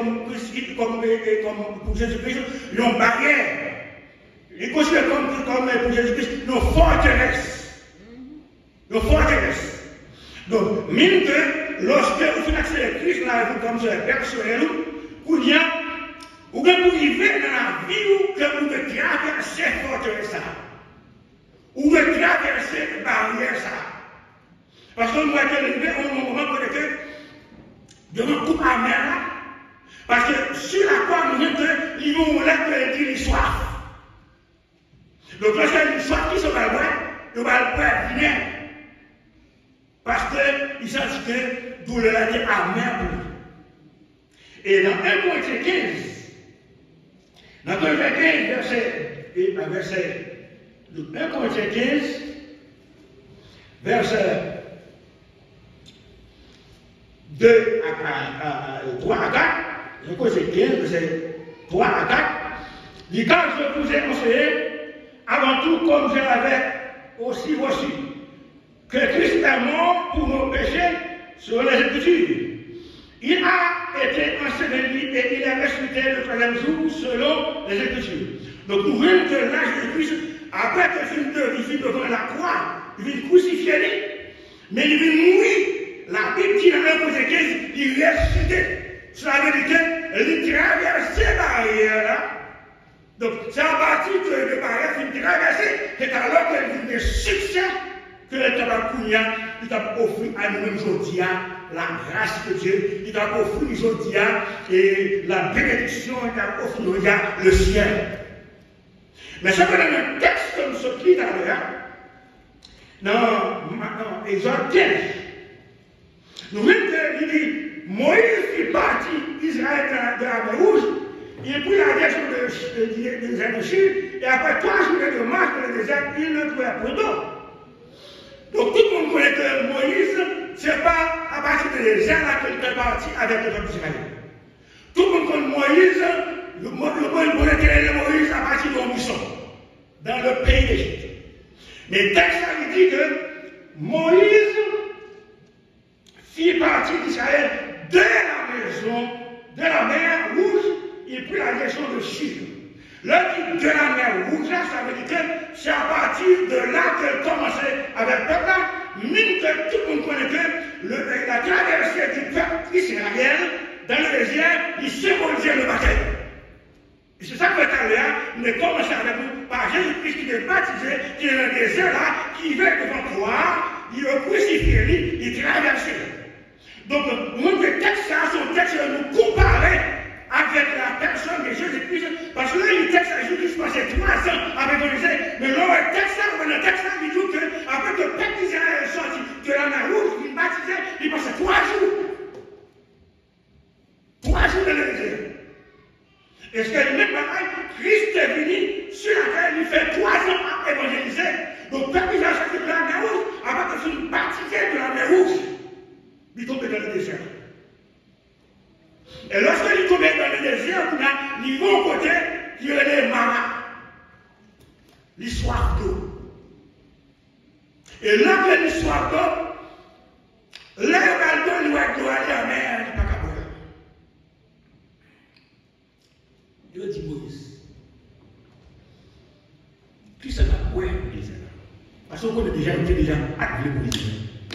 S6: Jésus-Christ, une barrière. Il considère comme pour Jésus-Christ une forteresse. Une forteresse. Donc, même que lorsque vous financez le Christ dans la vie comme ça, personnel, vous pouvez vivre dans la vie que vous devez traverser cette forteresse. Ou de traverser cette barrière. Parce que nous avons arrivé au moment où devant coupe amère là, parce que sur la croix, nous avons dit que il soif. Donc, lorsqu'il y a une soif qui se va le boire vinaigre. Parce qu'il s'agit que douleur a dit amère pour lui. Et dans 1 Corinthiens 15, dans 1 Corinthiens 15, verset 1 Corinthiens 15, verset 2 à 3 à 4, 1 Corinthiens 15, verset 3 à 4, dit quand je vous ai enseigné, avant tout comme je l'avais aussi reçu, que Christ est mort pour nos péchés sur les Écritures. Il a été enseveli et il est ressuscité le troisième jour selon les Écritures. Donc nous voyons que là, Jésus-Christ, après que il vit devant la croix, il vit crucifié, mais il vit mourir. La Bible dit dans 1 Corinthiens 15, il est ressuscité. Cela veut dire qu'il traverse ces barrières-là. Donc c'est à partir de barrières qu'il traverse, c'est alors qu'il vit des succès que le Tabakounia, il t'a offert à nous-mêmes aujourd'hui la grâce de Dieu, il t'a offert aujourd'hui et la bénédiction, il t'a offert le ciel. Mais ça veut dire un texte comme ce qui est dans Exode 15. Nous voyons qu'il dit Moïse est parti d'Israël de la mer Rouge, il a pris la direction des Anachim, et après 3 journées de marche dans le désert, il ne trouvait pas d'eau. Donc tout le monde connaît que Moïse, ce n'est pas à partir du désert là qu'il est parti avec le peuple d'Israël. Tout le monde connaît Moïse, le monde connaît Moïse à partir de Mousson, dans le pays d'Égypte. Mais le texte a dit que Moïse fit partie d'Israël de la maison, de la mer Rouge, il prit la direction de Chine. Le titre de la mer Rouge, ça veut dire que c'est à partir de là qu'elle commençait avec le peuple, même que tout le monde connaît que la traversée du peuple israélien dans le désert, il symbolisait le baptême. Et c'est ça que tout à l'heure, on a commencé avec nous par Jésus-Christ qui est baptisé, qui est dans le désert là, qui va devant toi, il est crucifié, il traversait. Donc, nous, le texte, son texte, nous comparer avec la personne de Jésus-Christ, parce que là, le texte à Jésus-Christ passait 3 ans avec Moïse, mais là, le texte, il dit qu'après que le peuple d'Israël est sorti de la mer Rouge, il baptisait, il passait 3 jours. 3 jours dans le désert. Et ce que le même pareil, Christ est venu sur la terre, il fait 3 ans à évangéliser, ils vont côté, qui est les maras. L'histoire d'eau. Et là, que l'histoire d'eau, là, il va aller à la mer, il n'y a pas qu'à boire. Dieu dit Moïse, qui ça va boire, Moïse? Parce qu'on connaît déjà, on est déjà acté Moïse.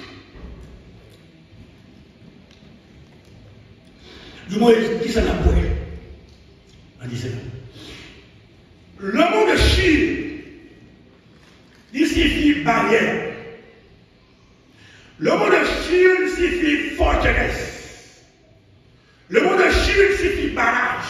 S6: Du Moïse, qui ça va boire? On dit ça. Le mot de Chine, il signifie barrière. Le mot de Chine signifie forteresse. Le mot de Chine signifie barrage.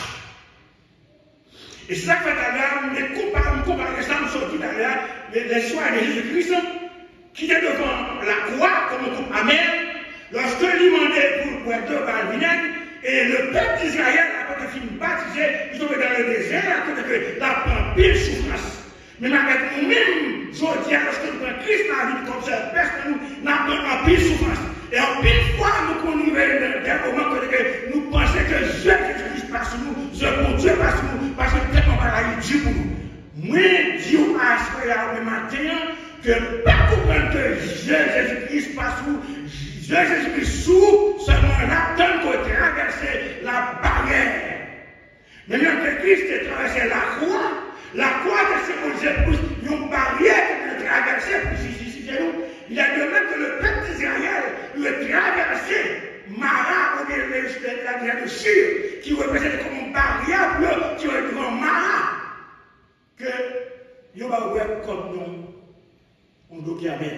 S6: Et c'est ça que fait à l'heure, mais comparé ça, nous sommes tout à l'heure, les soins de Jésus-Christ, qui est devant la croix, comme on coupe amer, lorsque lui demandait pour boire deux balles vinaigre, et le peuple d'Israël, après qu'il finit baptisé, ils sont dans le désert, à côté que la pile souffrance. Mais avec nous-mêmes, je dis, lorsque nous prenons Christ dans la vie comme ça, personne nous n'a pas en pile souffrance. Et en pile fois, nous connaissons d'un moment que nous pensons que Jésus-Christ passe sur nous, mon Dieu passe sur nous, parce que peut-être on va aller Dieu pour nous. Moi, Dieu a aspiré le matin que pas comprendre que Jésus-Christ passe sur Jésus-Christ sous, seulement l'attendre pour traverser la barrière. Mais même que Christ a traversé la croix de symbolisait plus une barrière que de traverser pour justifier nous. Il a de même que le peuple d'Israël lui a traversé Mara, ou bien la guerre de Chir, qui représente comme une barrière pour eux, qui est devant Mara, que il va ouvrir comme on doit qui a mer.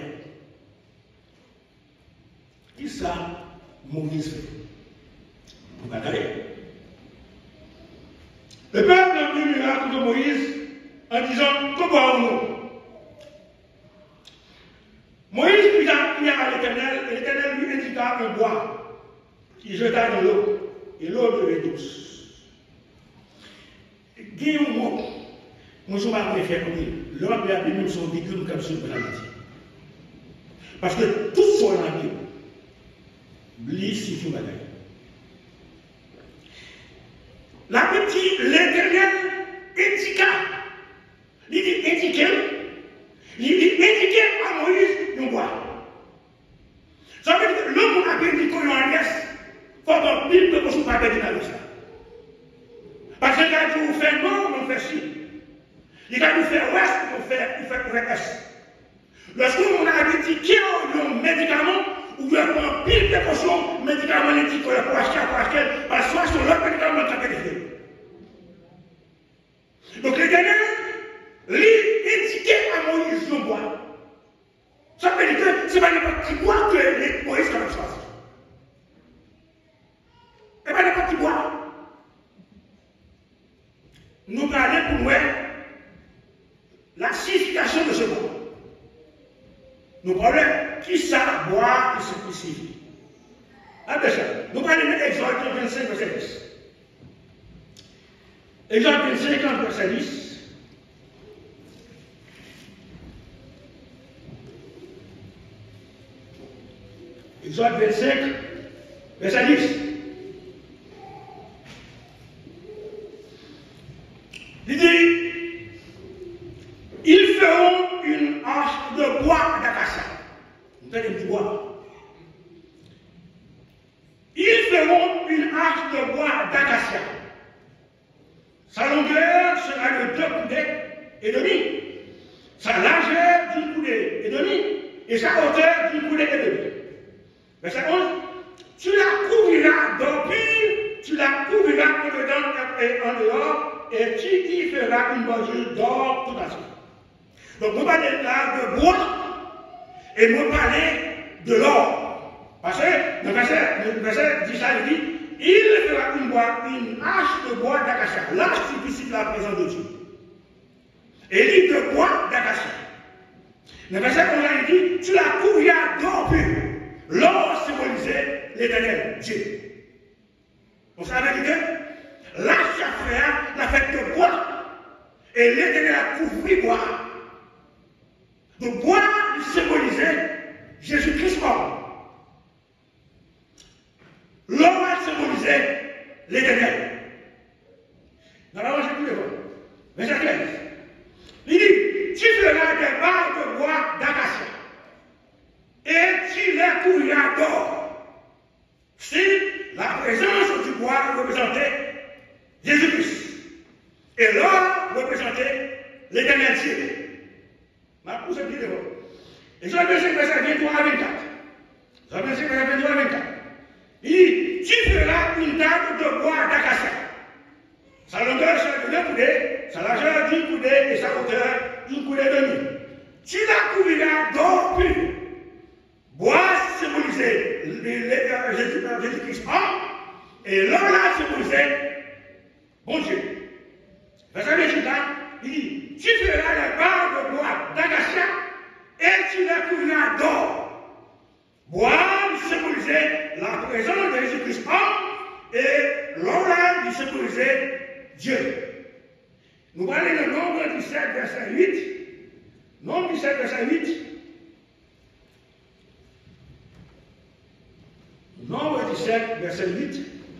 S6: Qui ça, Moïse fait? Pour batailler. Le peuple a vu le miracle de Moïse en disant, comment nous? Moïse pria à l'Éternel, et l'Éternel lui indiqua un bois qui jeta dans l'eau, et l'eau devait douce. Guillaume, moi, je ne vais pas faire comme lui. L'homme a béni son véhicule comme ce que parce que tout ce qu'on a dit, signifie bagaille. La petite, l'Éternel indiqua. Il dit indiquer. Il dit indiquer à Moïse nous bois. Ça veut dire que l'homme a béni qu'on a laisse. Il faut avoir pile de choses pour bénir dans ça. Parce que quand vous faites non, on fait ci. Il va nous faire ouest, on fait est. Lorsqu'on a indiqué un médicament, ou bien prendre pile de précautions, médicaments indiqués pour acheter, parce que soit sur l'autre médicament qui a été fait. Donc l'Éternel, lui, indiqué à Moïse le bois. Ça veut dire que ce n'est pas n'importe quel bois que Moïse a choisi. Ce n'est pas n'importe quel bois. Nous allons pour voir la signification de ce bois. Nous parlons qui ça boire qui se signifie. Nous allons mettre Exode 25, verset 10. Exode 25, verset 10. Exode 25, verset 10. Il dit, ils feront une arche de bois d'acacia. Vous avez du bois. Ils feront une arche de bois d'acacia. Sa longueur sera de 2 coudées et demi. Sa largeur d'une coudée et demi. Et sa hauteur d'une coudée et demi. Verset 11. Tu la couvriras d'or pur, tu la couvriras en dedans et en dehors, et tu y feras une bordure d'or tout entier. Donc, nous parlons là de bois et nous parlons de l'or. Parce que le verset 10 il dit, il fera une hache de bois d'acacia. L'hache signifie la présence de Dieu. Et il dit de bois d'acacia. Le verset 11 il dit, tu la couvriras d'or pur. L'or symbolisait l'Éternel, Dieu. Donc ça veut dire que l'hache à faire l'a fait de bois. Et l'Éternel a couvert bois. Donc, bois symbolisait Jésus-Christ mort. L'or symbolisait l'Éternel. Dans présence du bois représentait Jésus-Christ. Et l'or représentait l'éternel Dieu. Ma pousse un petit peu. Et Jean 25, verset 23 à 24. Jean 25, verset 23 à 24. Il dit, tu feras une table de bois d'acacia. Sa longueur sera de 2 coudées, sa largeur d'une coudée et sa hauteur d'une coudée et demie. Tu la couvriras d'or pur. Bois symbolisait Jésus-Christ homme, et l'or là symbolisait bon Dieu. Verset 28 là, il dit, tu feras les barres de bois d'acacia et tu les couvriras d'or. Bois symbolisait la présence de Jésus-Christ homme, et l'or là symbolisait Dieu. Nous parlons de Nombre 17, verset 8. Nombre 17, verset 8. Nombre 17, verset 8.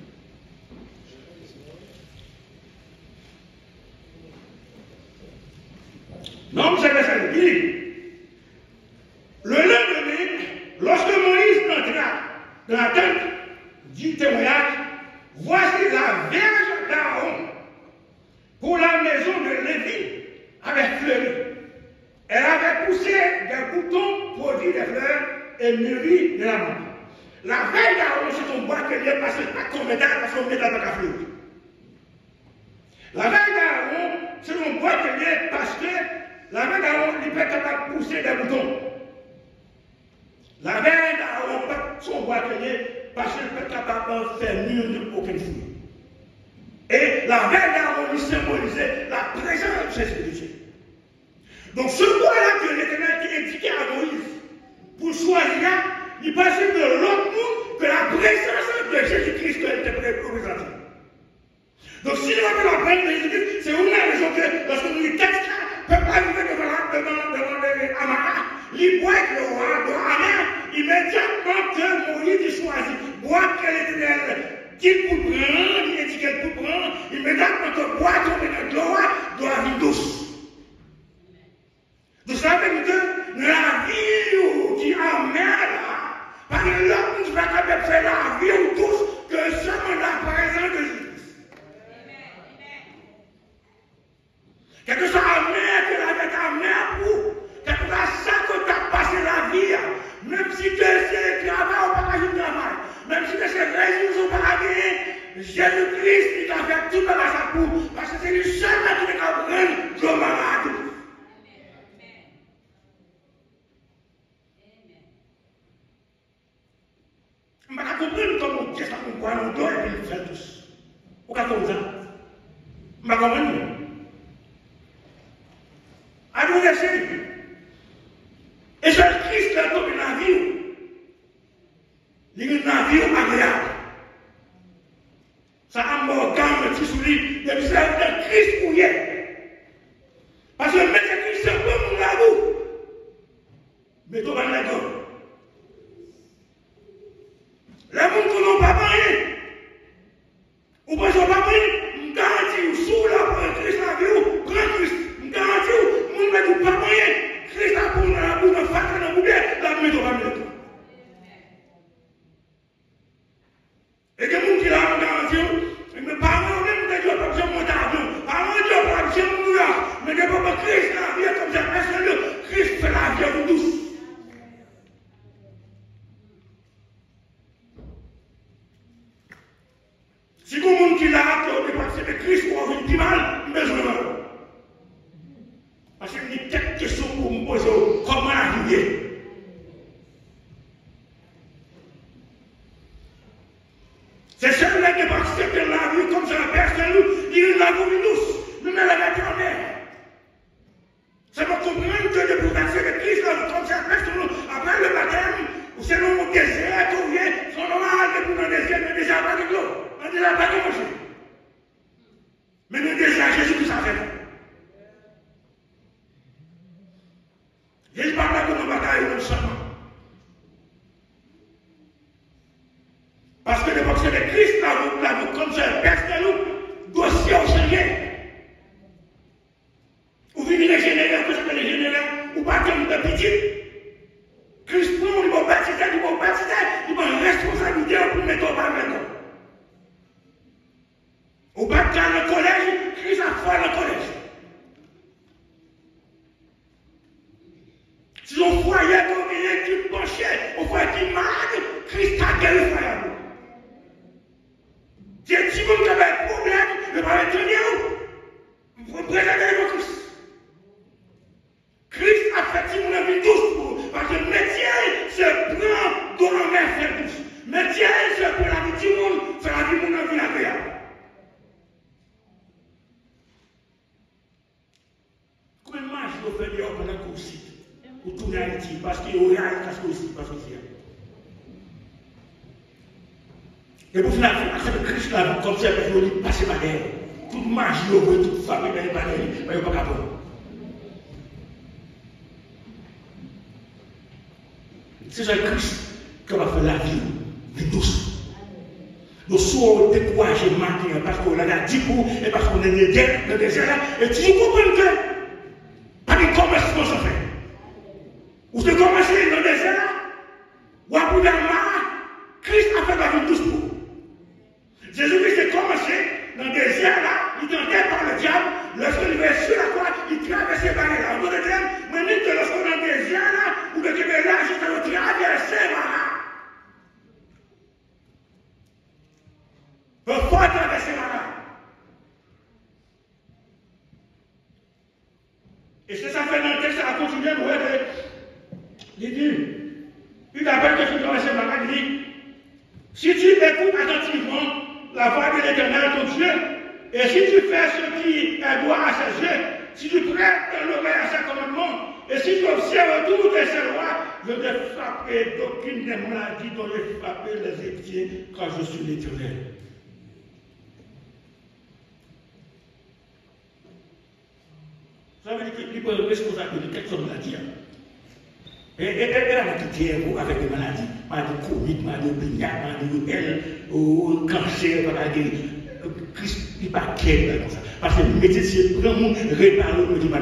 S6: Nombre 17, verset 8. Il dit, le lendemain, lorsque Moïse entra dans la tente du témoignage, voici la Vierge d'Aaron pour la maison de Lévi avec fleuri. Elle avait poussé des boutons, produit des fleurs et mûri de la menthe. La veille d'Aaron, c'est son bois qu'elle est passé par son métal, parce qu'on met dans la fleur. La veille d'Aaron, c'est son bois qu'elle est parce que la veille d'Aaron, il peut capable de pousser des boutons. La veille d'Aaron, son bois qu'elle est parce qu'il peut capable de faire mûrir aucune fruit. Et la veille d'Aaron, il symbolisait la présence de Jésus. Donc ce bois-là que l'Éternel qui indiquait à Moïse pour choisir, il passait de l'autre monde que la présence de Jésus-Christ qu'elle était représentée. Donc si on veut la présence de Jésus-Christ, c'est une raison que lorsque nous lisons texte, ne peut pas arriver devant Amara, il boit avec le roi de Amara, immédiatement que Moïse choisit, boit que l'Éternel qu'il peut prendre, il dit qu'elle peut prendre, immédiatement que boit tomber dans le roi, doit vivre douce. Donc ça veut dire que la vie qui est en mer, par l'homme qui va capable de faire la vie douce que seulement la présence de Jésus. Quel que soit la mer, que la vie est en mer pour, quel que soit ça que tu as passé la vie, même si tu es travail ou pas de travail, même si tu es résoudre ou pas de Jésus-Christ, il t'a fait tout dans sa peau, parce que c'est lui seul qui est capable de prendre le malade. Je ne comprends pas comment Dieu ça comprend nous doit et puis faire tous. Vous comprenez ça? Je ne comprends pas. Alors, et c'est Christ qui a tombé dans la vie. Il est dans la vie agréable. Ça a mort gamme, petit souris, et puis c'est le Christ pour hier. Parce que mettre Christ, c'est pas mon labou. Mais tu vas le mettre. Les gens qui n'ont pas marié, ou pas pas marié, je garantis, sous la Christ la vie, prends Christ, je garantis, je ne vais pas marié, Christ a pour nous faire dans le bouquet, la maison va mettre. Et que les gens qui l'ont garanti, mais parents même que Dieu pas besoin de monter à Dieu, parents Dieu pas besoin de mourir, mais Dieu pas Christ la vie comme ça, personne, Christ fait la vie à vous tous. Si vous avez qui l'a dépassé de Christ pour avoir du mal, mais je ne veux pas. Parce qu'il y a quelques questions pour me poser comment arriver. C'est celui-là qui va accepter la vie comme ça, personne, il l'a voulu douce, nous ne l'avons pas en mer. C'est pour comprendre que le bouleversé de Christ, comme ça, personne, après le baptême, ou c'est le désert, tout vient, son normal que pour le désert, mais déjà pas de l'eau. On ne déjà pas de manger. Mais nous déjà, Jésus qui s'en fait. Jésus ne parle pas de nos batailles non seulement. Parce que le boxeur de Christ, la vous comme ça, personne nous, dossier au Seigneur. Ou venir régénérer, que ça régénérer, ou pas comme de petit. Christ prend, il va baptiser, il va responsabilité pour mettre au bas maintenant. Au bac dans le collège, Christ a fait dans le collège. Si on foyer dominé qui penchait, on foyer qui malade, Christ a guéri le foyer. Si un petit monde qui avait un problème, il va tenir où? Vous présentez le Christ. Christ a fait une vie douce pour parce que le métier, c'est prendre dans la mer faire douce. Le métier, c'est pour la vie du monde, c'est la vie de mon vie agréable. Comment je vais faire dehors pendant qu'on aussi pour tourner à Haïti parce qu'il y a un casque aussi, parce que c'est. Et pour finir, accepter Christ là, comme si elle veut passer par derrière. Toute magie, toute famille, elle va pas derrière, elle va pas capable. C'est Jésus-Christ qui va faire la vie douce. Nous sommes découragés maintenant parce qu'on a dit pour et parce qu'on est dans le désert là. Et tu comprends que pas de commencement se fait. Ou se commencer dans le désert là, ou à bout d'un mar, Christ a fait la vie douce pour. Jésus-Christ a commencé dans le désert là, il tentait par le diable, lorsqu'il va sur la croix, il traversait par là. En d'autres termes, même que lorsqu'on est dans le désert là, ou le Québec là, jusqu'à le traverser par là. Il faut traverser par là. Et c'est ça fait dans le texte, ça a continué, vous voyez, il dit, il appelle que tu traverses par là, il dit, si tu écoutes attentivement la voix de l'Éternel, ton Dieu, et si tu fais ce qui est droit à ses yeux, si tu prêtes l'oreille à ses commandements, et si tu observes toutes ses lois, je ne te frapperai d'aucune des maladies dont j'ai frappé les Égyptiens quand je suis l'Éternel. Ça veut dire qu'il peut être responsable de quelque chose de la dire. Et elle a quitté avec des maladies, maladie Covid, maladie Bignat, maladie elle, ou cancer, maladie. Christ, il n'est pas clair comme ça. Parce que le métier, c'est vraiment réparer le métier.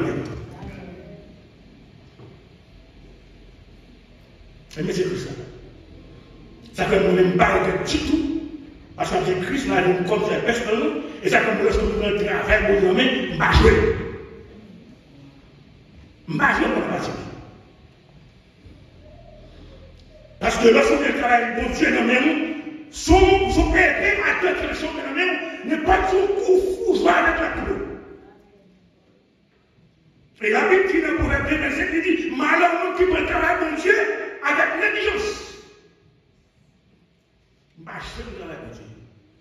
S6: Le métier c'est ça. Ça fait nous même pas de petit tout. Parce que Christ n'a rien comme ça, personne. Et ça fait que lorsque nous avons travail, nous avons pas joué. Pas joué pour la partie. Parce que lorsque nous travaillons, bon Dieu, nous même, son père à deux créations de la même n'est pas son coup fou jouer avec la couleur. Et la Bible dit dans le proverbe 27, il dit, malheur qui peut le travail de Dieu avec négligence. Marcher le travail de Dieu.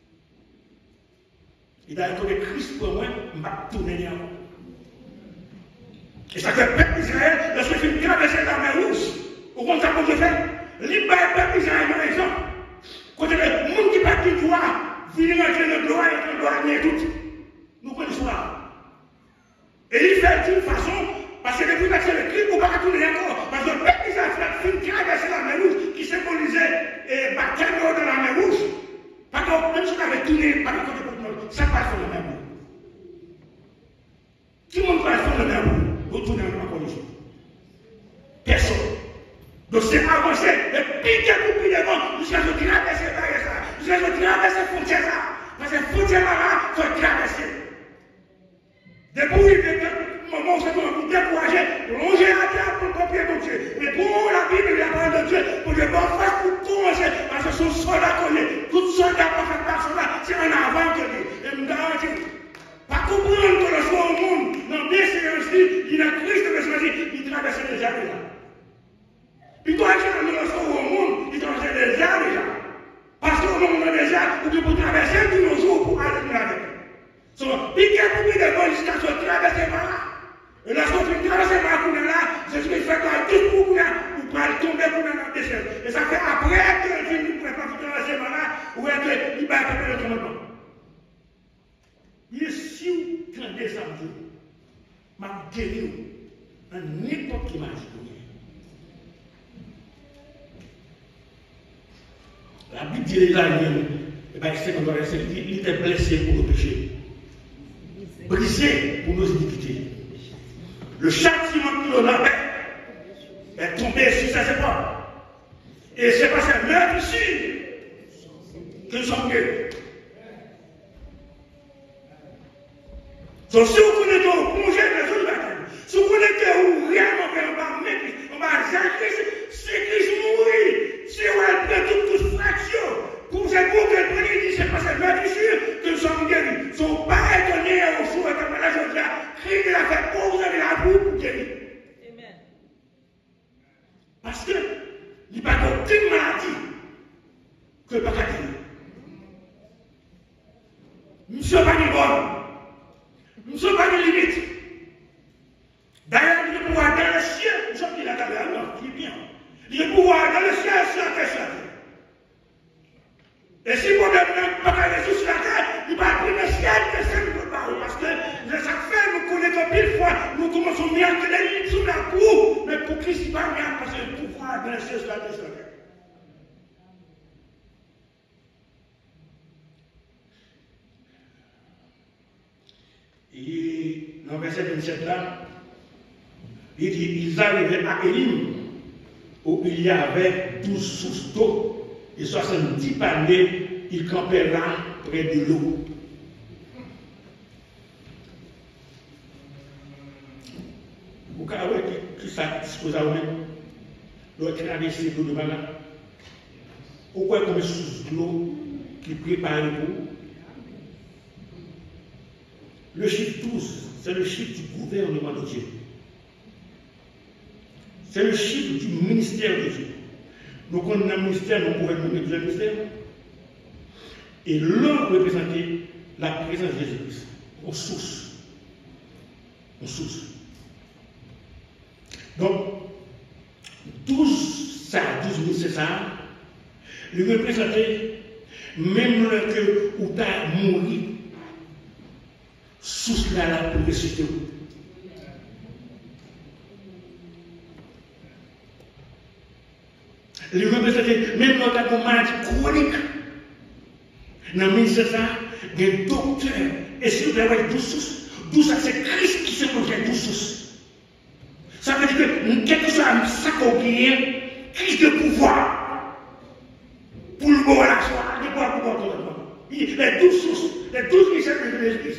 S6: Et dans le cas de Christ pour moi, je vais tourner en haut. Et ça fait le peuple d'Israël, lorsqu'il traverse la mer rouge, au contraire, comment je fais? Libre le peuple d'Israël, par exemple. Quand le monde qui part du droit, vient rentrer dans le droit et le droit n'est tout. Nous connaissons ça. Et il fait d'une façon, parce que depuis que c'est le crime, on ne va pas tourner encore. Parce que le peuple d'Israël qui traversait la mer rouge, qui symbolisait et baptême dans la mer rouge, parce que même si on avait tourné par le côté de l'autre, ça passe sur la mer rouge. Tout le monde passe sur la mer rouge, vous tournez encore les choses. Personne. Donc c'est avancé, et piquer pour piquer devant, jusqu'à ce que traverser derrière ça, jusqu'à ce que traverser la frontière là. Parce que la frontière là, il faut traverser. Depuis le moment où c'est pour décourager, longer la terre pour copier mon Dieu. Mais pour la Bible, la parole de Dieu, pour le bon face, pour commencer, parce que son soldat connaît, tout soldat pas fait par soldat, c'est un avant que lui. Et me garantis, pas comprendre que le soir au monde, dans bien sérieux, il a Christ de choisir, il traverse les jardins là. Il doit être dans le soir au monde, il traverse les jardins déjà. Parce qu'au moment déjà, vous devez traverser tous nos jours pour aller nous avec. So, piquez pour piquer devant jusqu'à ce que traverser par là. Et lorsque vous traversez par là, Jésus fait dans tout pour vous pouvez tomber pour dans le désert. Et ça fait après que Jésus ne pouvait pas traverser par là, ou est-ce qu'il va tomber le commandement. Il est si vous tendez ça, Dieu, m'a guéri en n'importe qui m'a dit. La Bible dit là, il était blessé pour nos péchés, brisé pour nos iniquités. Le châtiment que l'on avait est tombé sur ses épaules. Et c'est pas cette meurtre ici que nous sommes guéris. Donc si vous connaissez au plongé dans une bataille, si vous connaissez où réellement on va Jean-Christ, c'est Christ mourir, si on va prendre toute fraction, pour cette boucle qu'elle prenait, il dit c'est parce que je suis sûr que nous sommes guéris. Ils ne sont pas étonnés au jour et comme la chose là, Christ l'a fait pour vous avez la boue pour guérir.
S7: Amen.
S6: Parce que il n'y a pas aucune maladie que pas qu'à guérir. Nous ne sommes pas des bonnes. Nous ne sommes pas de limite. D'ailleurs, il y a pouvoir dans le ciel, nous sommes dit la table, non, il est bien. Il y a pouvoir dans le ciel, sur la terre. Et si vous n'avez pas de sur la terre, il va prendre le ciel, que ça ne peut pas. Parce que chaque fois, nous connaissons pile fois, nous commençons à mettre les limites sous la cour, mais pour Christ, il va bien parce que le pouvoir dans le ciel, sur la terre. Et dans le verset 27 là, il dit, ils arrivaient à Élim, où il y avait 12 sources d'eau et 70 paniers, ils campaient là près de l'eau. Vous savez que ça dispose à vous-même, l'autre traversée de l'eau de malade. Pourquoi comme source d'eau qui prépare vous? Le chiffre 12, c'est le chiffre du gouvernement de Dieu. C'est le chiffre du ministère de Dieu. Donc on a un ministère, nous pouvons nommer plusieurs ministères. Et l'un représentait la présence de Jésus-Christ, aux sources. Aux sources. Donc, 12 000, c'est ça, il représentait même le que où tu as mouru. Sous là pour ressusciter. Les représentants, même quand on a une maladie chronique, dans le ministère, il y a des docteurs. Et si vous avez 12 sources, 12 c'est Christ qui se projette 12 sources. Ça veut dire que, quel que soit ça qu'on gagne, Christ de pouvoir pour le bon à la soirée, de pouvoir pour tout le monde. Les 12 sources, les 12 ministères de Jésus-Christ.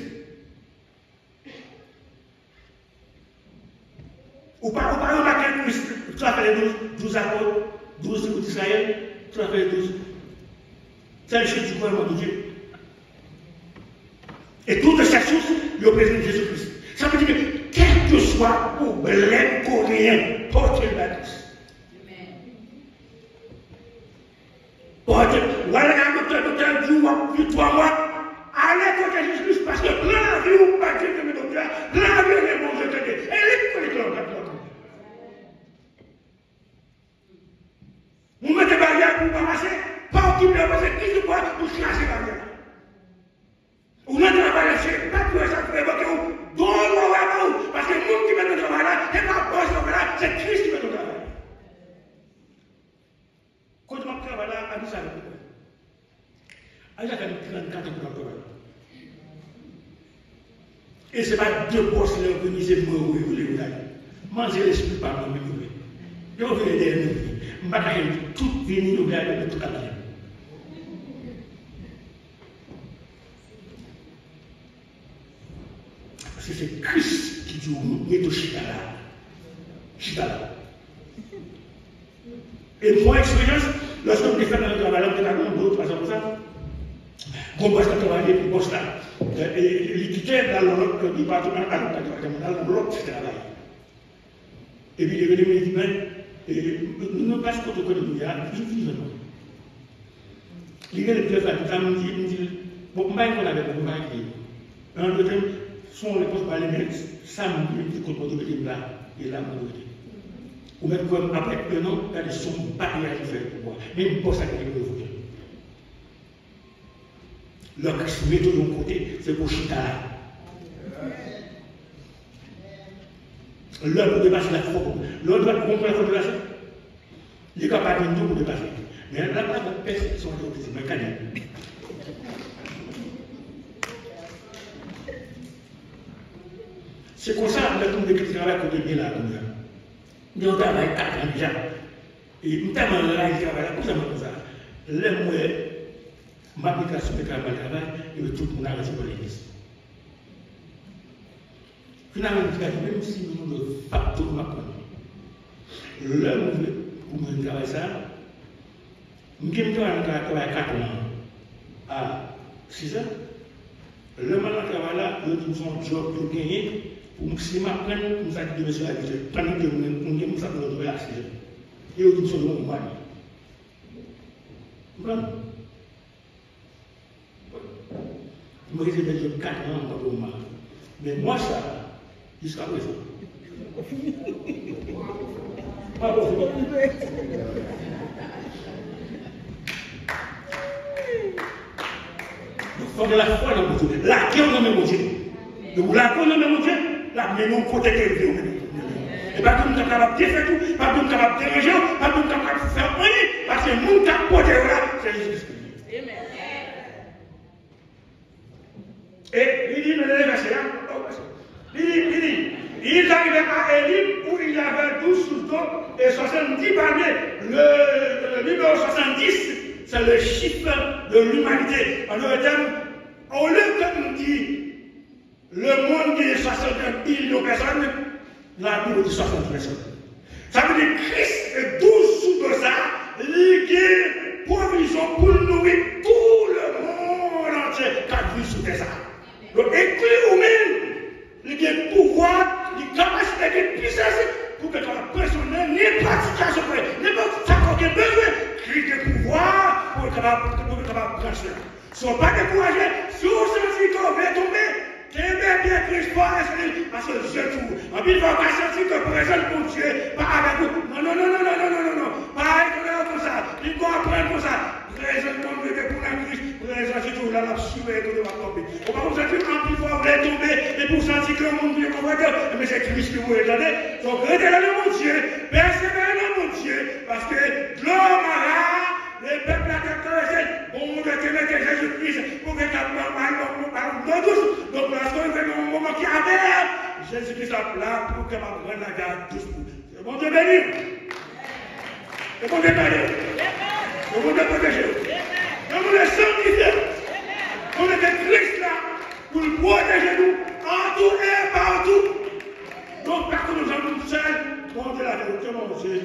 S6: Ou pas, on a quelques tu as fait les 12 apôtres, 12 tribus d'Israël, tu as fait les 12. C'est le chiffre du gouvernement de Dieu. Et toutes ces sources, le président de Jésus-Christ. Ça veut dire que, quel que soit le problème coréen, portez-le à Christ. Portez-le. Voilà, docteur, du 3 mois. Allez côté Jésus-Christ, parce que là, vous pas Dieu de mes docteurs, là, vous avez bon Dieu de Dieu. Et les collègues, vous mettez barrière pour passer, pas au type passer, qui se voit pour chasser barrière. Vous n'avez pas laissé, pas pour ça, pour évoquer où, dont on va où, parce que le monde qui met le travail là, c'est pas bon ce travail là, c'est Christ qui met le travail. Quand je m'appelle travail là, à nous ça le problème. Alors, j'ai fait 34 pour le travail. Et ce n'est pas deux postes qui organisent pour vous voulez manger l'esprit par moi, je vais vous aider à nous. Je vais tout venir nous garder de tout à l'heure. Parce que c'est Christ qui dit au mettez chitala. Chitala. Et mon expérience, lorsque je fais dans le travail, je vais 2 ou 3 ans comme ça. Mon boss a travaillé pour le boss là. Il quittait dans le département, dans l'autre travail. Et puis il est venu me dire, nous ne passons pas de quoi de nous, je vis vraiment. Il y a des deux fois, il me dit, bon, je vais avec vous, je vais un autre, son réponse par les mains, ça me dit qu'on peut donner là, et là, on peut ou même comme après un an, il y a des sons barrières qui fait pour moi. Mais il me pose à quelqu'un de vous. Le Christ met de l'autre côté, c'est pour chita là. L'homme pour dépasser la forme. L'homme doit comprendre la forme de la scène. Il est capable de tout pour dépasser. Mais là, la perception de c'est mécanique. C'est comme ça que le monde qui travaille côté bien là. Nous travaillons 4 ans déjà. Et nous travaillons là, il travaille là, comme ça. Les moyens, ma application de travail, et tout le monde a reçu pour l'église. Finalement, même si nous avons de facto l'homme pour me travailler ça, nous avons travaillé 4 ans à 6 ans. Le mal à travail là, nous avons son job pour gagner, pour si je prends, nous avons dit de monsieur habitué, pendant que nous avons ça pour nous trouver à 6 ans. Et nous avons son nom pour moi. Vous comprenez? Je me disais, j'ai 4 ans pour moi. Mais moi, ça, jusqu'à présent. Pas beaucoup. Il faut de la foi dans mon Dieu. La qui on mon Dieu. Donc la qui on mon Dieu, la mais non côté que Dieu. Et pas comme capable de faire tout, pas comme capable de déranger, pas comme capable de faire rien, parce que mon cap côté là, c'est Jésus. Et il dit, mais les versets là, il arrivait à Élim où il y avait 12 sous-tons et 70 palmiers. Le numéro 70, c'est le chiffre de l'humanité. En d'autres termes, au lieu que nous dit le monde qui est 61 millions de personnes, la Bible dit 60 personnes. Ça veut dire que Christ est 12 sous de ça, il y a provision pour nourrir tout le monde entier qui vit sous ça. Donc, inclus vous-même, il y a le pouvoir, il y a la capacité, il y a la puissance pour que la personne n'ait pas de situation, n'importe quoi qu'on ait besoin, il y a le pouvoir pour que capable prendre cela. Ne soyez pas découragés, si vous sentez que vous allez tomber, aimez bien Christ, parce que je trouve. En plus, il va pas sentir que présent pour Dieu, pas avec vous. Non. Pas comme ça. Il doit apprendre comme ça. Présent pour Dieu, pour la Christ, présent, c'est tout là, la suivre que vous allez tomber. On va vous sentir en plus fort, vous allez tomber, et pour sentir que le monde Dieu convaincre, mais c'est Christ que vous entendez. Donc, restez dans mon Dieu, persévérez dans mon Dieu, parce que l'homme les peuples à bon Dieu qui met Jésus-Christ pour que nous tous. Donc, lorsqu'on fait un moment qui avait, Jésus-Christ est là pour que ma prenne la garde tous. C'est bon Dieu béni. C'est bon Dieu béni. C'est bon Dieu protéger. C'est bon Dieu sanctifier. On est Christ là pour le protéger nous en tout et partout. Donc, parce que nous sommes seuls, bon Dieu la vérité, mon Dieu.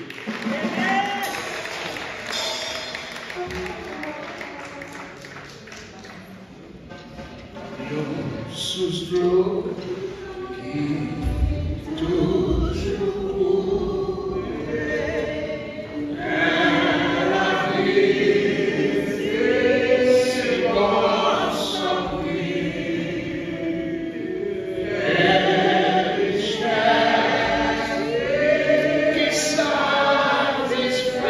S8: Sous l'eau qui toujours la vie, c'est bon sans lui, qui satisfait.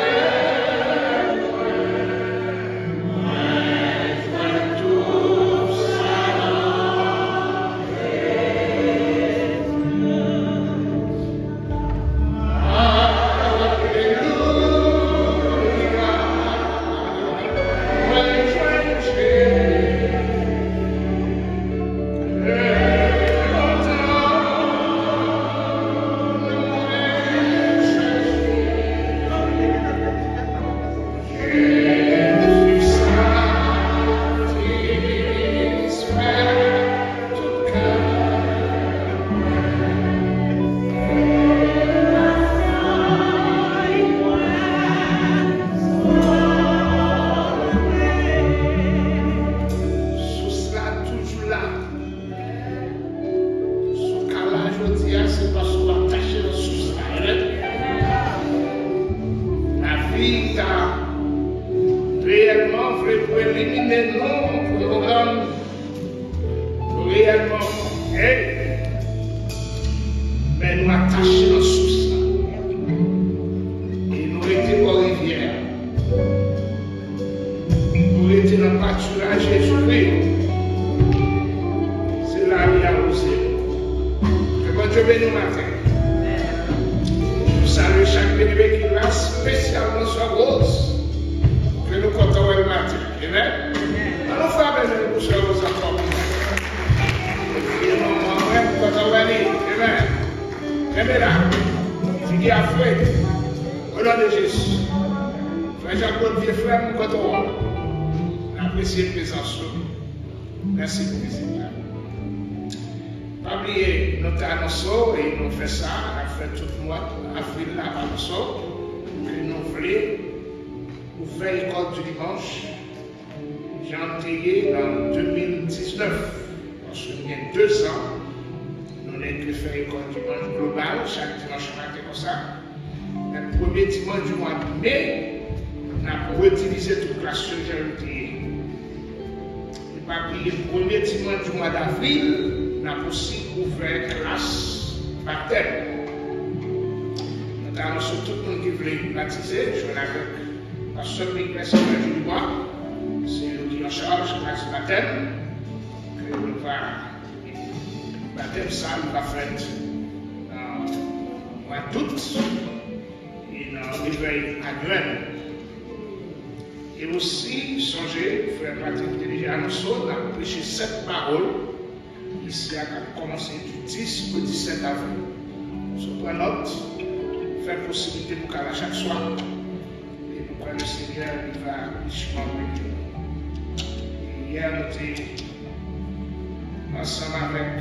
S8: Pas oublier, nous t'annonçons et nous faisons ça, on a fait tout le mois, avril là, annonçons, que nous voulons ouvrir l'école du dimanche. J'ai enterré en 2019, parce qu'il y a 2 ans, nous avons fait l'école du dimanche global, chaque dimanche matin comme ça. Le premier dimanche du mois de mai, on a réutilisé toute la société. Et pas oublier le premier dimanche du mois d'avril, on a aussi ouvert classe baptême. Nous avons tout le monde qui voulait baptiser, je suis avec la seule église du mois, c'est lui qui est en charge de classe baptême, que nous va baptême ça, nous va faire dans le mois d'août et dans le réveil annuel. Et aussi, songez, frère Patrick déjà annoncé, on a prêché 7 paroles. Ici, on a commencé du 10 au 17 avril. Sur point note, faire possibilité pour qu'à chaque soir, et pour que le Seigneur il va richement bénir. Hier, nous étions ensemble avec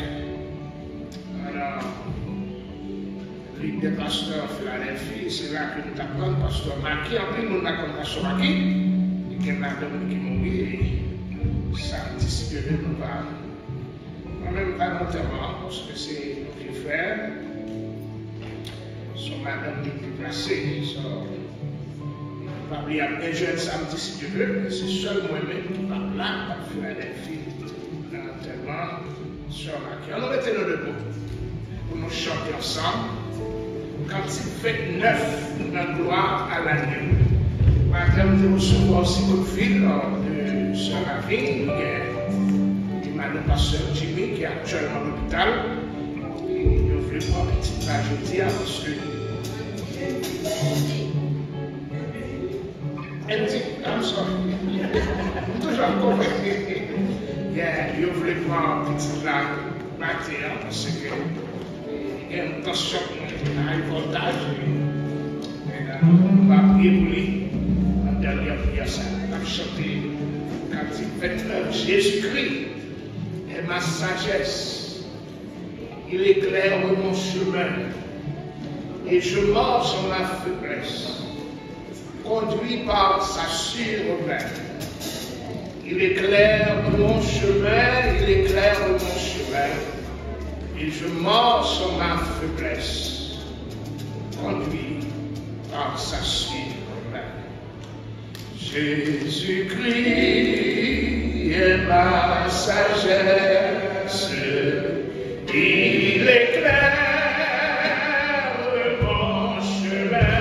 S8: ligue des pasteurs Philadelphie. C'est là que nous apprenons pasteur Maki. En plus, nous avons pasteur Maki, qui est madame qui mourit, et ça anticipe que nous va. Même pas notamment, parce que c'est nos frères, son madame qui est déplacée. Pas oublier un jeune samedi si tu veux, mais c'est seul moi-même qui parle là, par Philadelphie, dans l'enterrement, sur Maki. On aurait été nos debout pour nous chanter ensemble. Quand il fait 9, dans gloire à l'agneau. Par exemple, nous recevons aussi coup de fil de Sœur Ravine, le pasteur Jimmy qui est actuellement à l'hôpital. Et nous voulons voir une petite tragédie parce que. I'm sorry. Toujours compris. Nous voulons voir une petite tragédie parce que il y a une tension à un voltage. On va prier pour lui. En dernière prière, ça va chanter quand il fait Jésus-Christ. Ma sagesse, il éclaire mon chemin et je marche en ma faiblesse, conduit par sa sûre-main. Il éclaire mon chemin, il éclaire mon chemin et je marche en ma faiblesse, conduit par sa sûre-main. Jésus-Christ est ma sagesse, il éclaire mon chemin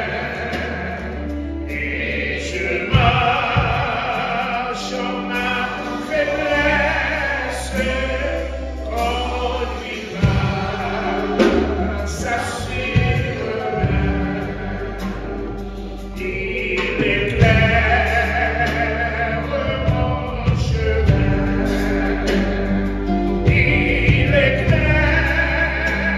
S8: et je marche en ma faiblesse, conduit par sa sûre main. Il éclaire il éclaire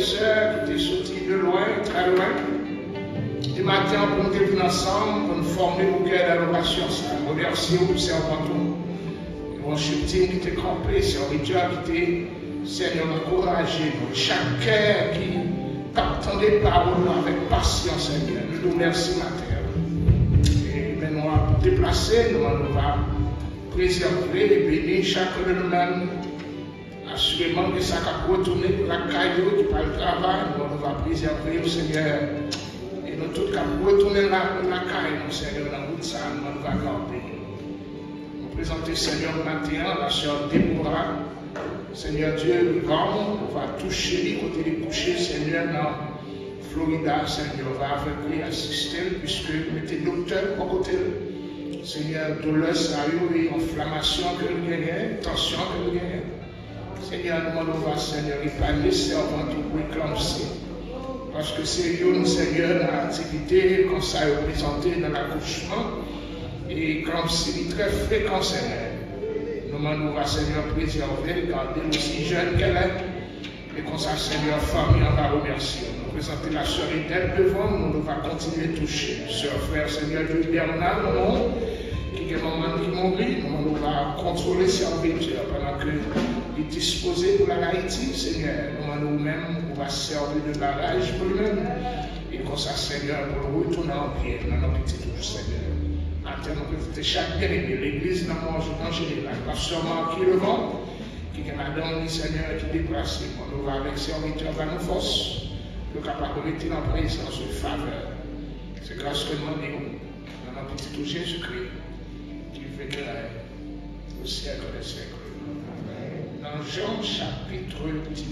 S8: sœurs qui étaient sortis de loin, très loin. Du matin, pour nous venir ensemble, pour nous former au cœur d'adoration. Remercier au servant tout. Mon chef team qui était campé, serviteur qui était, Seigneur, encouragé. Chaque cœur qui t'attendait par nous avec patience, Seigneur. Nous nous remercions, ma terre. Et maintenant, pour déplacer, nous allons préserver et bénir chacun de nous-mêmes. Assurément que ça va retourner pour la caillou qui parle le travail, nous allons préserver au Seigneur. Et nous tous allons retourner la caillou, Seigneur, dans la route, ça, nous allons garder. Nous présenter, Seigneur, matin, la sœur Déborah. Seigneur Dieu, vivant, on va toucher les côtés des couchés, Seigneur, dans Florida, Seigneur, on va avec lui assister, puisque nous mettez docteur au côté. Seigneur, douleur, sérieux et inflammation que nous gagnons, tension que nous gagnons. Seigneur, nous va, Seigneur, épargner servant tout éclampser. Parce que c'est une, Seigneur, dans l'activité, comme ça est représenté dans l'accouchement, et comme c'est très fréquent, Seigneur. Nous demandons à Seigneur préserver, garder aussi jeune qu'elle est. Et comme ça, Seigneur, famille, on va remercier. Nous présenter la sœur Edel devant nous, nous va continuer à toucher. Sœur, frère, Seigneur Dieu Bernard, qui est un moment qui mourit, nous va contrôler serviteur pendant que il est disposé pour la Haïti, Seigneur. Nous-mêmes, on va servir de barrage pour lui-même. Et comme ça, Seigneur, pour retourner en pied dans nos petits touches, Seigneur. Maintenant, que chaque bien-aimé, l'église dans mon en général, pas seulement qui le vent, qui est madame, Seigneur, qui déplace, nous va avec serviteur, va nous force, le capable de mettre en présence de faveur. C'est grâce que nous demandons dans notre petit Jésus-Christ, qui vénère au siècle des siècles. Dans Jean chapitre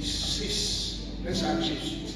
S8: 6, message de Jésus dit,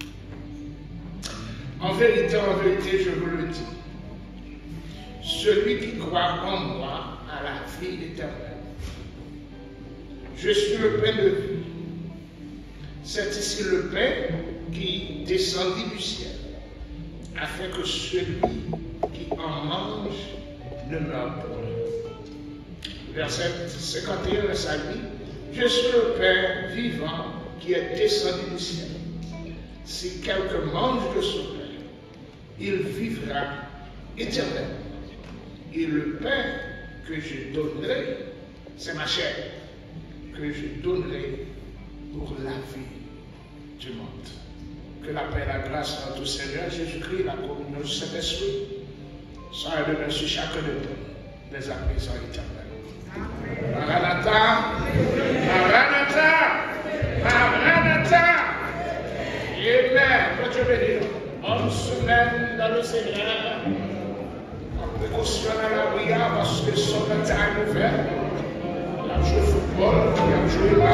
S8: en vérité, je vous le dis, celui qui croit en moi a la vie éternelle. Je suis le pain de vie. C'est ici le pain qui descendit du ciel, afin que celui qui en mange ne meure point. Verset 51, ça dit, je suis le pain vivant qui est descendu du ciel. Si quelqu'un mange de ce pain, il vivra éternellement. Et le pain que je donnerai, c'est ma chair, que je donnerai pour la vie du monde. Que la paix et la grâce de notre Seigneur Jésus-Christ, la communion du Saint-Esprit, soit de sur chacun de nous, dès à présent éternel. Maranatha, Maranatha, Maranatha. Amen. Dieu béni. On se met dans le Seigneur. Précaution à la prière parce que son temps est ouvert. Il a joué au football, il a joué